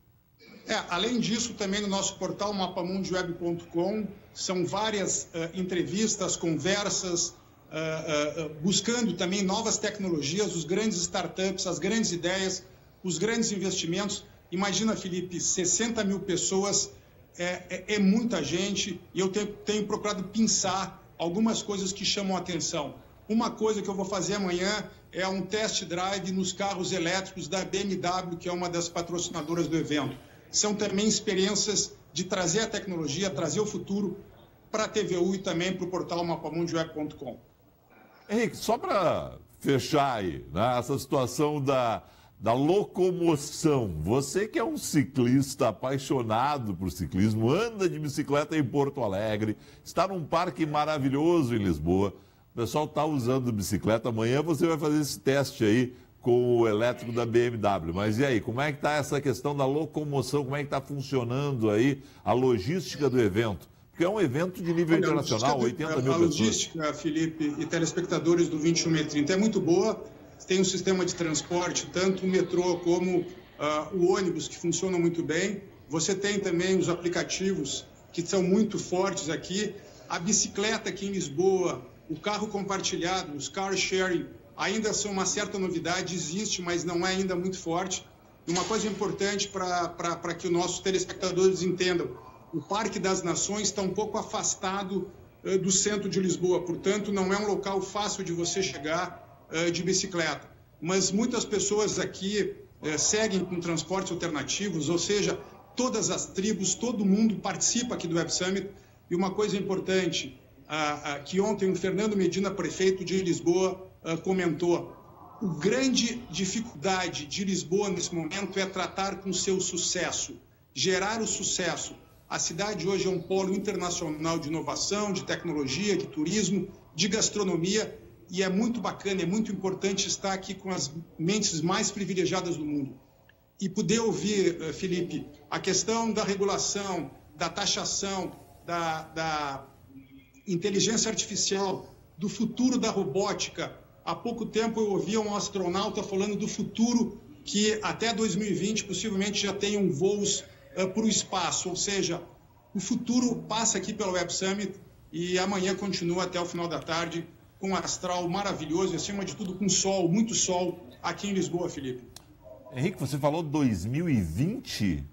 Speaker 5: É, além disso, também no nosso portal mapa mundi web ponto com, são várias uh, entrevistas, conversas, uh, uh, uh, buscando também novas tecnologias, os grandes startups, as grandes ideias, os grandes investimentos. Imagina, Felipe, sessenta mil pessoas, é, é, é muita gente, e eu tenho, tenho procurado pensar algumas coisas que chamam a atenção. Uma coisa que eu vou fazer amanhã é um test drive nos carros elétricos da B M W, que é uma das patrocinadoras do evento. São também experiências de trazer a tecnologia, trazer o futuro para a T V U e também para o portal mapa mundi web ponto com.
Speaker 1: Henrique, só para fechar aí, né, essa situação da... da locomoção. Você que é um ciclista apaixonado por ciclismo, anda de bicicleta em Porto Alegre, está num parque maravilhoso em Lisboa, o pessoal está usando bicicleta, amanhã você vai fazer esse teste aí com o elétrico da B M W. Mas e aí, como é que está essa questão da locomoção, como é que está funcionando aí a logística do evento? Porque é um evento de nível Olha, internacional, oitenta mil pessoas. A
Speaker 5: logística, Felipe, e telespectadores do vinte e um meia trinta é muito boa. Tem um sistema de transporte, tanto o metrô como uh, o ônibus, que funcionam muito bem. Você tem também os aplicativos, que são muito fortes aqui. A bicicleta aqui em Lisboa, o carro compartilhado, os car sharing, ainda são uma certa novidade, existe, mas não é ainda muito forte. E uma coisa importante para que os nossos telespectadores entendam, o Parque das Nações está um pouco afastado uh, do centro de Lisboa, portanto, não é um local fácil de você chegar de bicicleta, mas muitas pessoas aqui eh, seguem com transportes alternativos, ou seja, todas as tribos, todo mundo participa aqui do Web Summit. E uma coisa importante, ah, ah, que ontem o Fernando Medina, prefeito de Lisboa, ah, comentou, a grande dificuldade de Lisboa nesse momento é tratar com o seu sucesso, gerar o sucesso. A cidade hoje é um polo internacional de inovação, de tecnologia, de turismo, de gastronomia, e é muito bacana, é muito importante estar aqui com as mentes mais privilegiadas do mundo. E poder ouvir, Felipe, a questão da regulação, da taxação, da, da inteligência artificial, do futuro da robótica. Há pouco tempo eu ouvia um astronauta falando do futuro que até dois mil e vinte possivelmente já tenham voos uh, para o espaço. Ou seja, o futuro passa aqui pela Web Summit e amanhã continua até o final da tarde, com um astral maravilhoso e, acima de tudo, com sol, muito sol, aqui em Lisboa, Felipe.
Speaker 1: Henrique, você falou dois mil e vinte?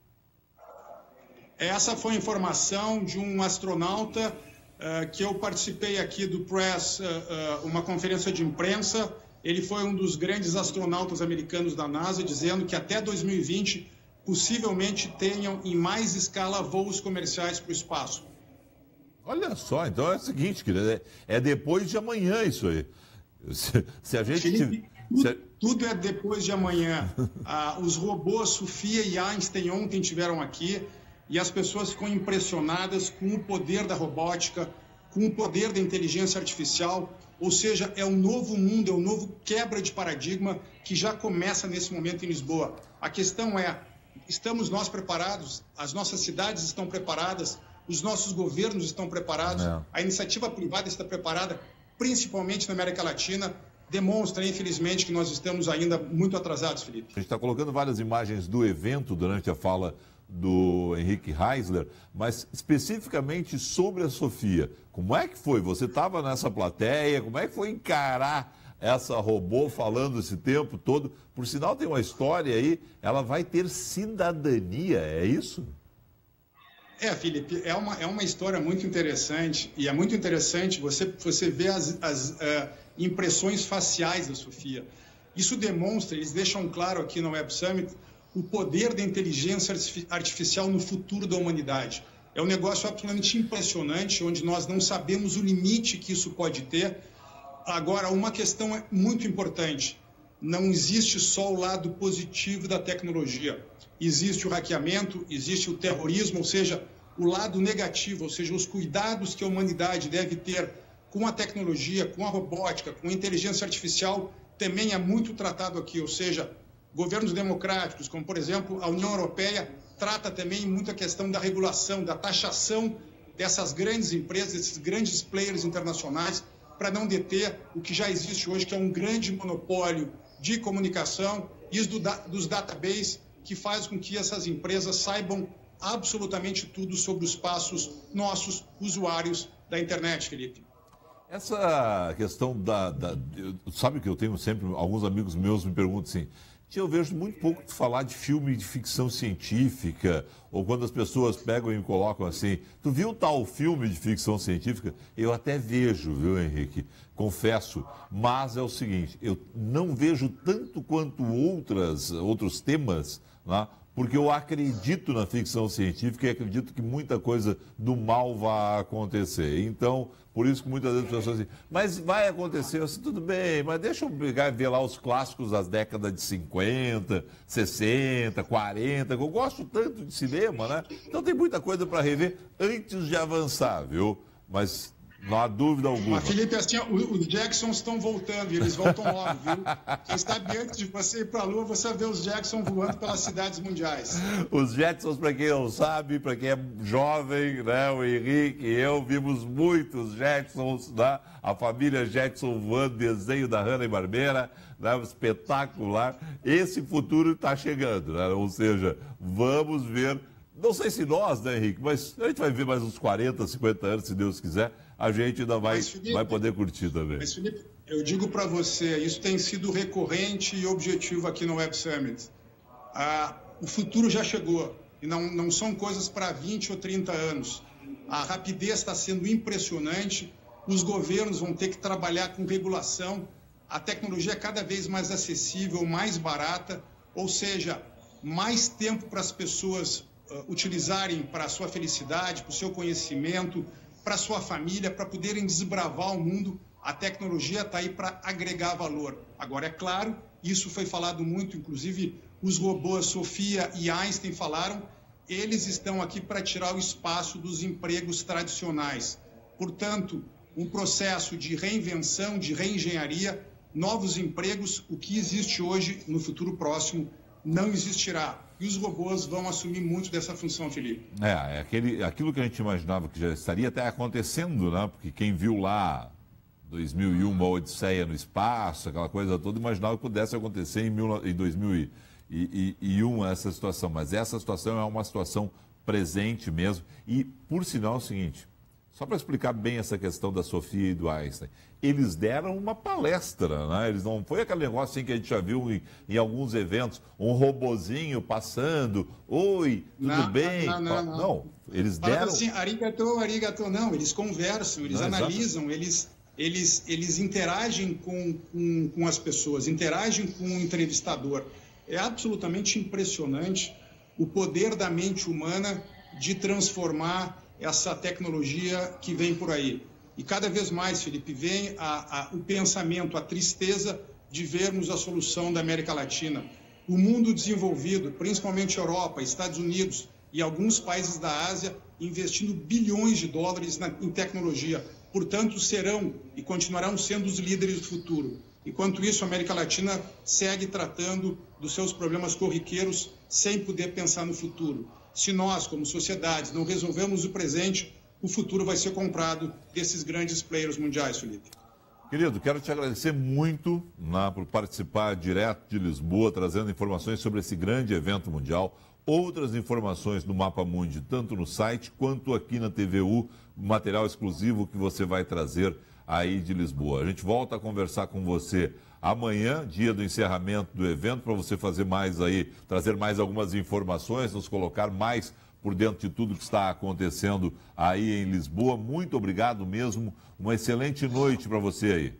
Speaker 5: Essa foi a informação de um astronauta uh, que eu participei aqui do Press, uh, uh, uma conferência de imprensa. Ele foi um dos grandes astronautas americanos da NASA, dizendo que até dois mil e vinte, possivelmente tenham em mais escala voos comerciais para o espaço.
Speaker 1: Olha só, então é o seguinte, querido, é depois de amanhã isso aí. Se, se a gente...
Speaker 5: Felipe, tudo, se... tudo é depois de amanhã. Ah, os robôs Sofia e Einstein ontem estiveram aqui e as pessoas ficam impressionadas com o poder da robótica, com o poder da inteligência artificial. Ou seja, é um novo mundo, é um novo quebra de paradigma que já começa nesse momento em Lisboa. A questão é, estamos nós preparados? As nossas cidades estão preparadas? os nossos governos estão preparados,
Speaker 1: é.
Speaker 5: a iniciativa privada está preparada, principalmente na América Latina, demonstra, infelizmente, que nós estamos ainda muito atrasados, Felipe.
Speaker 1: A gente está colocando várias imagens do evento durante a fala do Henrique Heisler, mas especificamente sobre a Sofia. Como é que foi? Você estava nessa plateia, como é que foi encarar essa robô falando esse tempo todo? Por sinal, tem uma história aí, ela vai ter cidadania, é isso?
Speaker 5: É, Felipe, é uma, é uma história muito interessante, e é muito interessante você, você ver as, as uh, impressões faciais da Sofia. Isso demonstra, eles deixam claro aqui no Web Summit, o poder da inteligência artificial no futuro da humanidade. É um negócio absolutamente impressionante, onde nós não sabemos o limite que isso pode ter. Agora, uma questão é muito importante, não existe só o lado positivo da tecnologia. Existe o hackeamento, existe o terrorismo, ou seja, o lado negativo, ou seja, os cuidados que a humanidade deve ter com a tecnologia, com a robótica, com a inteligência artificial, também é muito tratado aqui, ou seja, governos democráticos, como por exemplo a União Europeia, trata também muito a questão da regulação, da taxação dessas grandes empresas, desses grandes players internacionais, para não deter o que já existe hoje, que é um grande monopólio de comunicação e do, dos databases, que faz com que essas empresas saibam absolutamente tudo sobre os passos nossos, usuários da internet, Felipe.
Speaker 1: Essa questão da, da... Sabe que eu tenho sempre, alguns amigos meus me perguntam assim, eu vejo muito pouco falar de filme de ficção científica, ou quando as pessoas pegam e me colocam assim, tu viu tal filme de ficção científica? Eu até vejo, viu, Henrique? Confesso, mas é o seguinte, eu não vejo tanto quanto outras, outros temas, né? Porque eu acredito na ficção científica e acredito que muita coisa do mal vai acontecer. Então, por isso que muitas vezes as pessoas dizem, mas vai acontecer, assim, tudo bem, mas deixa eu pegar e ver lá os clássicos das décadas de cinquenta, sessenta, quarenta, que eu gosto tanto de cinema, né? Então tem muita coisa para rever antes de avançar, viu? Mas não há dúvida alguma.
Speaker 5: Mas, Felipe, assim, os Jacksons estão voltando e eles voltam logo, viu? Quem sabe antes de você ir para a Lua, você vê os Jacksons voando pelas cidades mundiais.
Speaker 1: Os Jetsons, para quem não sabe, para quem é jovem, né? O Henrique e eu vimos muitos Jetsons, né? A família Jetson voando, desenho da Hanna-Barbera, né? Espetacular. Esse futuro está chegando, né? Ou seja, vamos ver. Não sei se nós, né, Henrique, mas a gente vai ver mais uns quarenta, cinquenta anos, se Deus quiser, a gente ainda vai, mas, Felipe, vai poder curtir também.
Speaker 5: Mas, Felipe, eu digo para você, isso tem sido recorrente e objetivo aqui no Web Summit. Ah, o futuro já chegou, e não, não são coisas para vinte ou trinta anos. A rapidez está sendo impressionante, os governos vão ter que trabalhar com regulação, a tecnologia é cada vez mais acessível, mais barata, ou seja, mais tempo para as pessoas uh, utilizarem para a sua felicidade, para o seu conhecimento, para a sua família, para poderem desbravar o mundo. A tecnologia está aí para agregar valor. Agora, é claro, isso foi falado muito, inclusive os robôs Sofia e Einstein falaram, eles estão aqui para tirar o espaço dos empregos tradicionais. Portanto, um processo de reinvenção, de reengenharia, novos empregos, o que existe hoje, no futuro próximo, não existirá. E os robôs vão assumir muito dessa função, Felipe.
Speaker 1: É, é aquele, aquilo que a gente imaginava que já estaria até acontecendo, né? Porque quem viu lá dois mil e um, uma Odisseia no espaço, aquela coisa toda, imaginava que pudesse acontecer em, mil, em dois mil e um essa situação. Mas essa situação é uma situação presente mesmo. E, por sinal, é o seguinte, só para explicar bem essa questão da Sofia e do Einstein, eles deram uma palestra, né? Eles não foi aquele negócio assim que a gente já viu em, em alguns eventos, um robozinho passando, oi, tudo
Speaker 5: não,
Speaker 1: bem?
Speaker 5: Não, não, não.
Speaker 1: não eles deram...
Speaker 5: assim, arigato, arigato, não, eles conversam, eles não, analisam, eles, eles, eles interagem com, com, com as pessoas, interagem com o entrevistador. É absolutamente impressionante o poder da mente humana de transformar essa tecnologia que vem por aí. E cada vez mais, Felipe, vem a, a, o pensamento, a tristeza de vermos a solução da América Latina. O mundo desenvolvido, principalmente Europa, Estados Unidos e alguns países da Ásia, investindo bilhões de dólares na, em tecnologia. Portanto, serão e continuarão sendo os líderes do futuro. Enquanto isso, a América Latina segue tratando dos seus problemas corriqueiros sem poder pensar no futuro. Se nós, como sociedades, não resolvemos o presente, o futuro vai ser comprado desses grandes players mundiais, Felipe.
Speaker 1: Querido, quero te agradecer muito né, por participar direto de Lisboa, trazendo informações sobre esse grande evento mundial. Outras informações do Mapa Mundi, tanto no site quanto aqui na T V U, material exclusivo que você vai trazer aí de Lisboa. A gente volta a conversar com você amanhã, dia do encerramento do evento, para você fazer mais aí, trazer mais algumas informações, nos colocar mais por dentro de tudo que está acontecendo aí em Lisboa. Muito obrigado mesmo, uma excelente noite para você aí.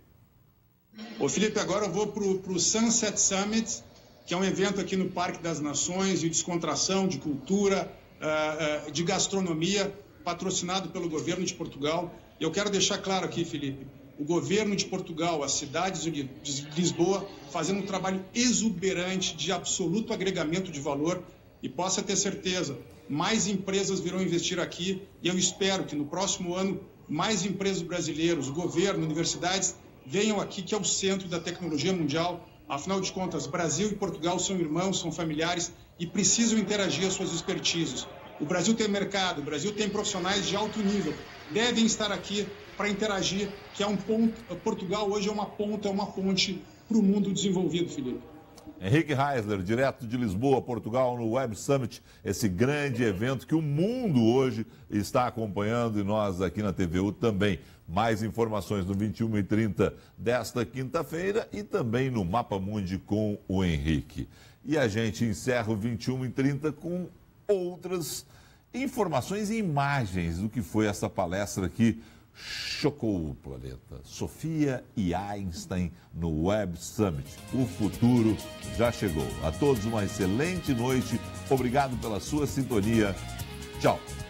Speaker 5: Ô Felipe, agora eu vou para o Sunset Summit, que é um evento aqui no Parque das Nações de descontração, de cultura, uh, uh, de gastronomia, patrocinado pelo governo de Portugal. E eu quero deixar claro aqui, Felipe, o governo de Portugal, as cidades de Lisboa, fazendo um trabalho exuberante de absoluto agregamento de valor, e possa ter certeza, mais empresas virão investir aqui, e eu espero que no próximo ano mais empresas brasileiras, governo, universidades, venham aqui, que é o centro da tecnologia mundial. Afinal de contas, Brasil e Portugal são irmãos, são familiares e precisam interagir as suas expertises. O Brasil tem mercado, o Brasil tem profissionais de alto nível, devem estar aqui para interagir, que é um ponto. Portugal hoje é uma ponta, é uma ponte para o mundo desenvolvido, Felipe.
Speaker 1: Henrique Heisler, direto de Lisboa, Portugal, no Web Summit, esse grande evento que o mundo hoje está acompanhando e nós aqui na T V U também. Mais informações no vinte e uma e trinta desta quinta-feira e também no Mapa Mundi com o Henrique. E a gente encerra o vinte e uma e trinta com outras informações e imagens do que foi essa palestra que chocou o planeta. Sofia e Einstein no Web Summit. O futuro já chegou. A todos uma excelente noite. Obrigado pela sua sintonia. Tchau.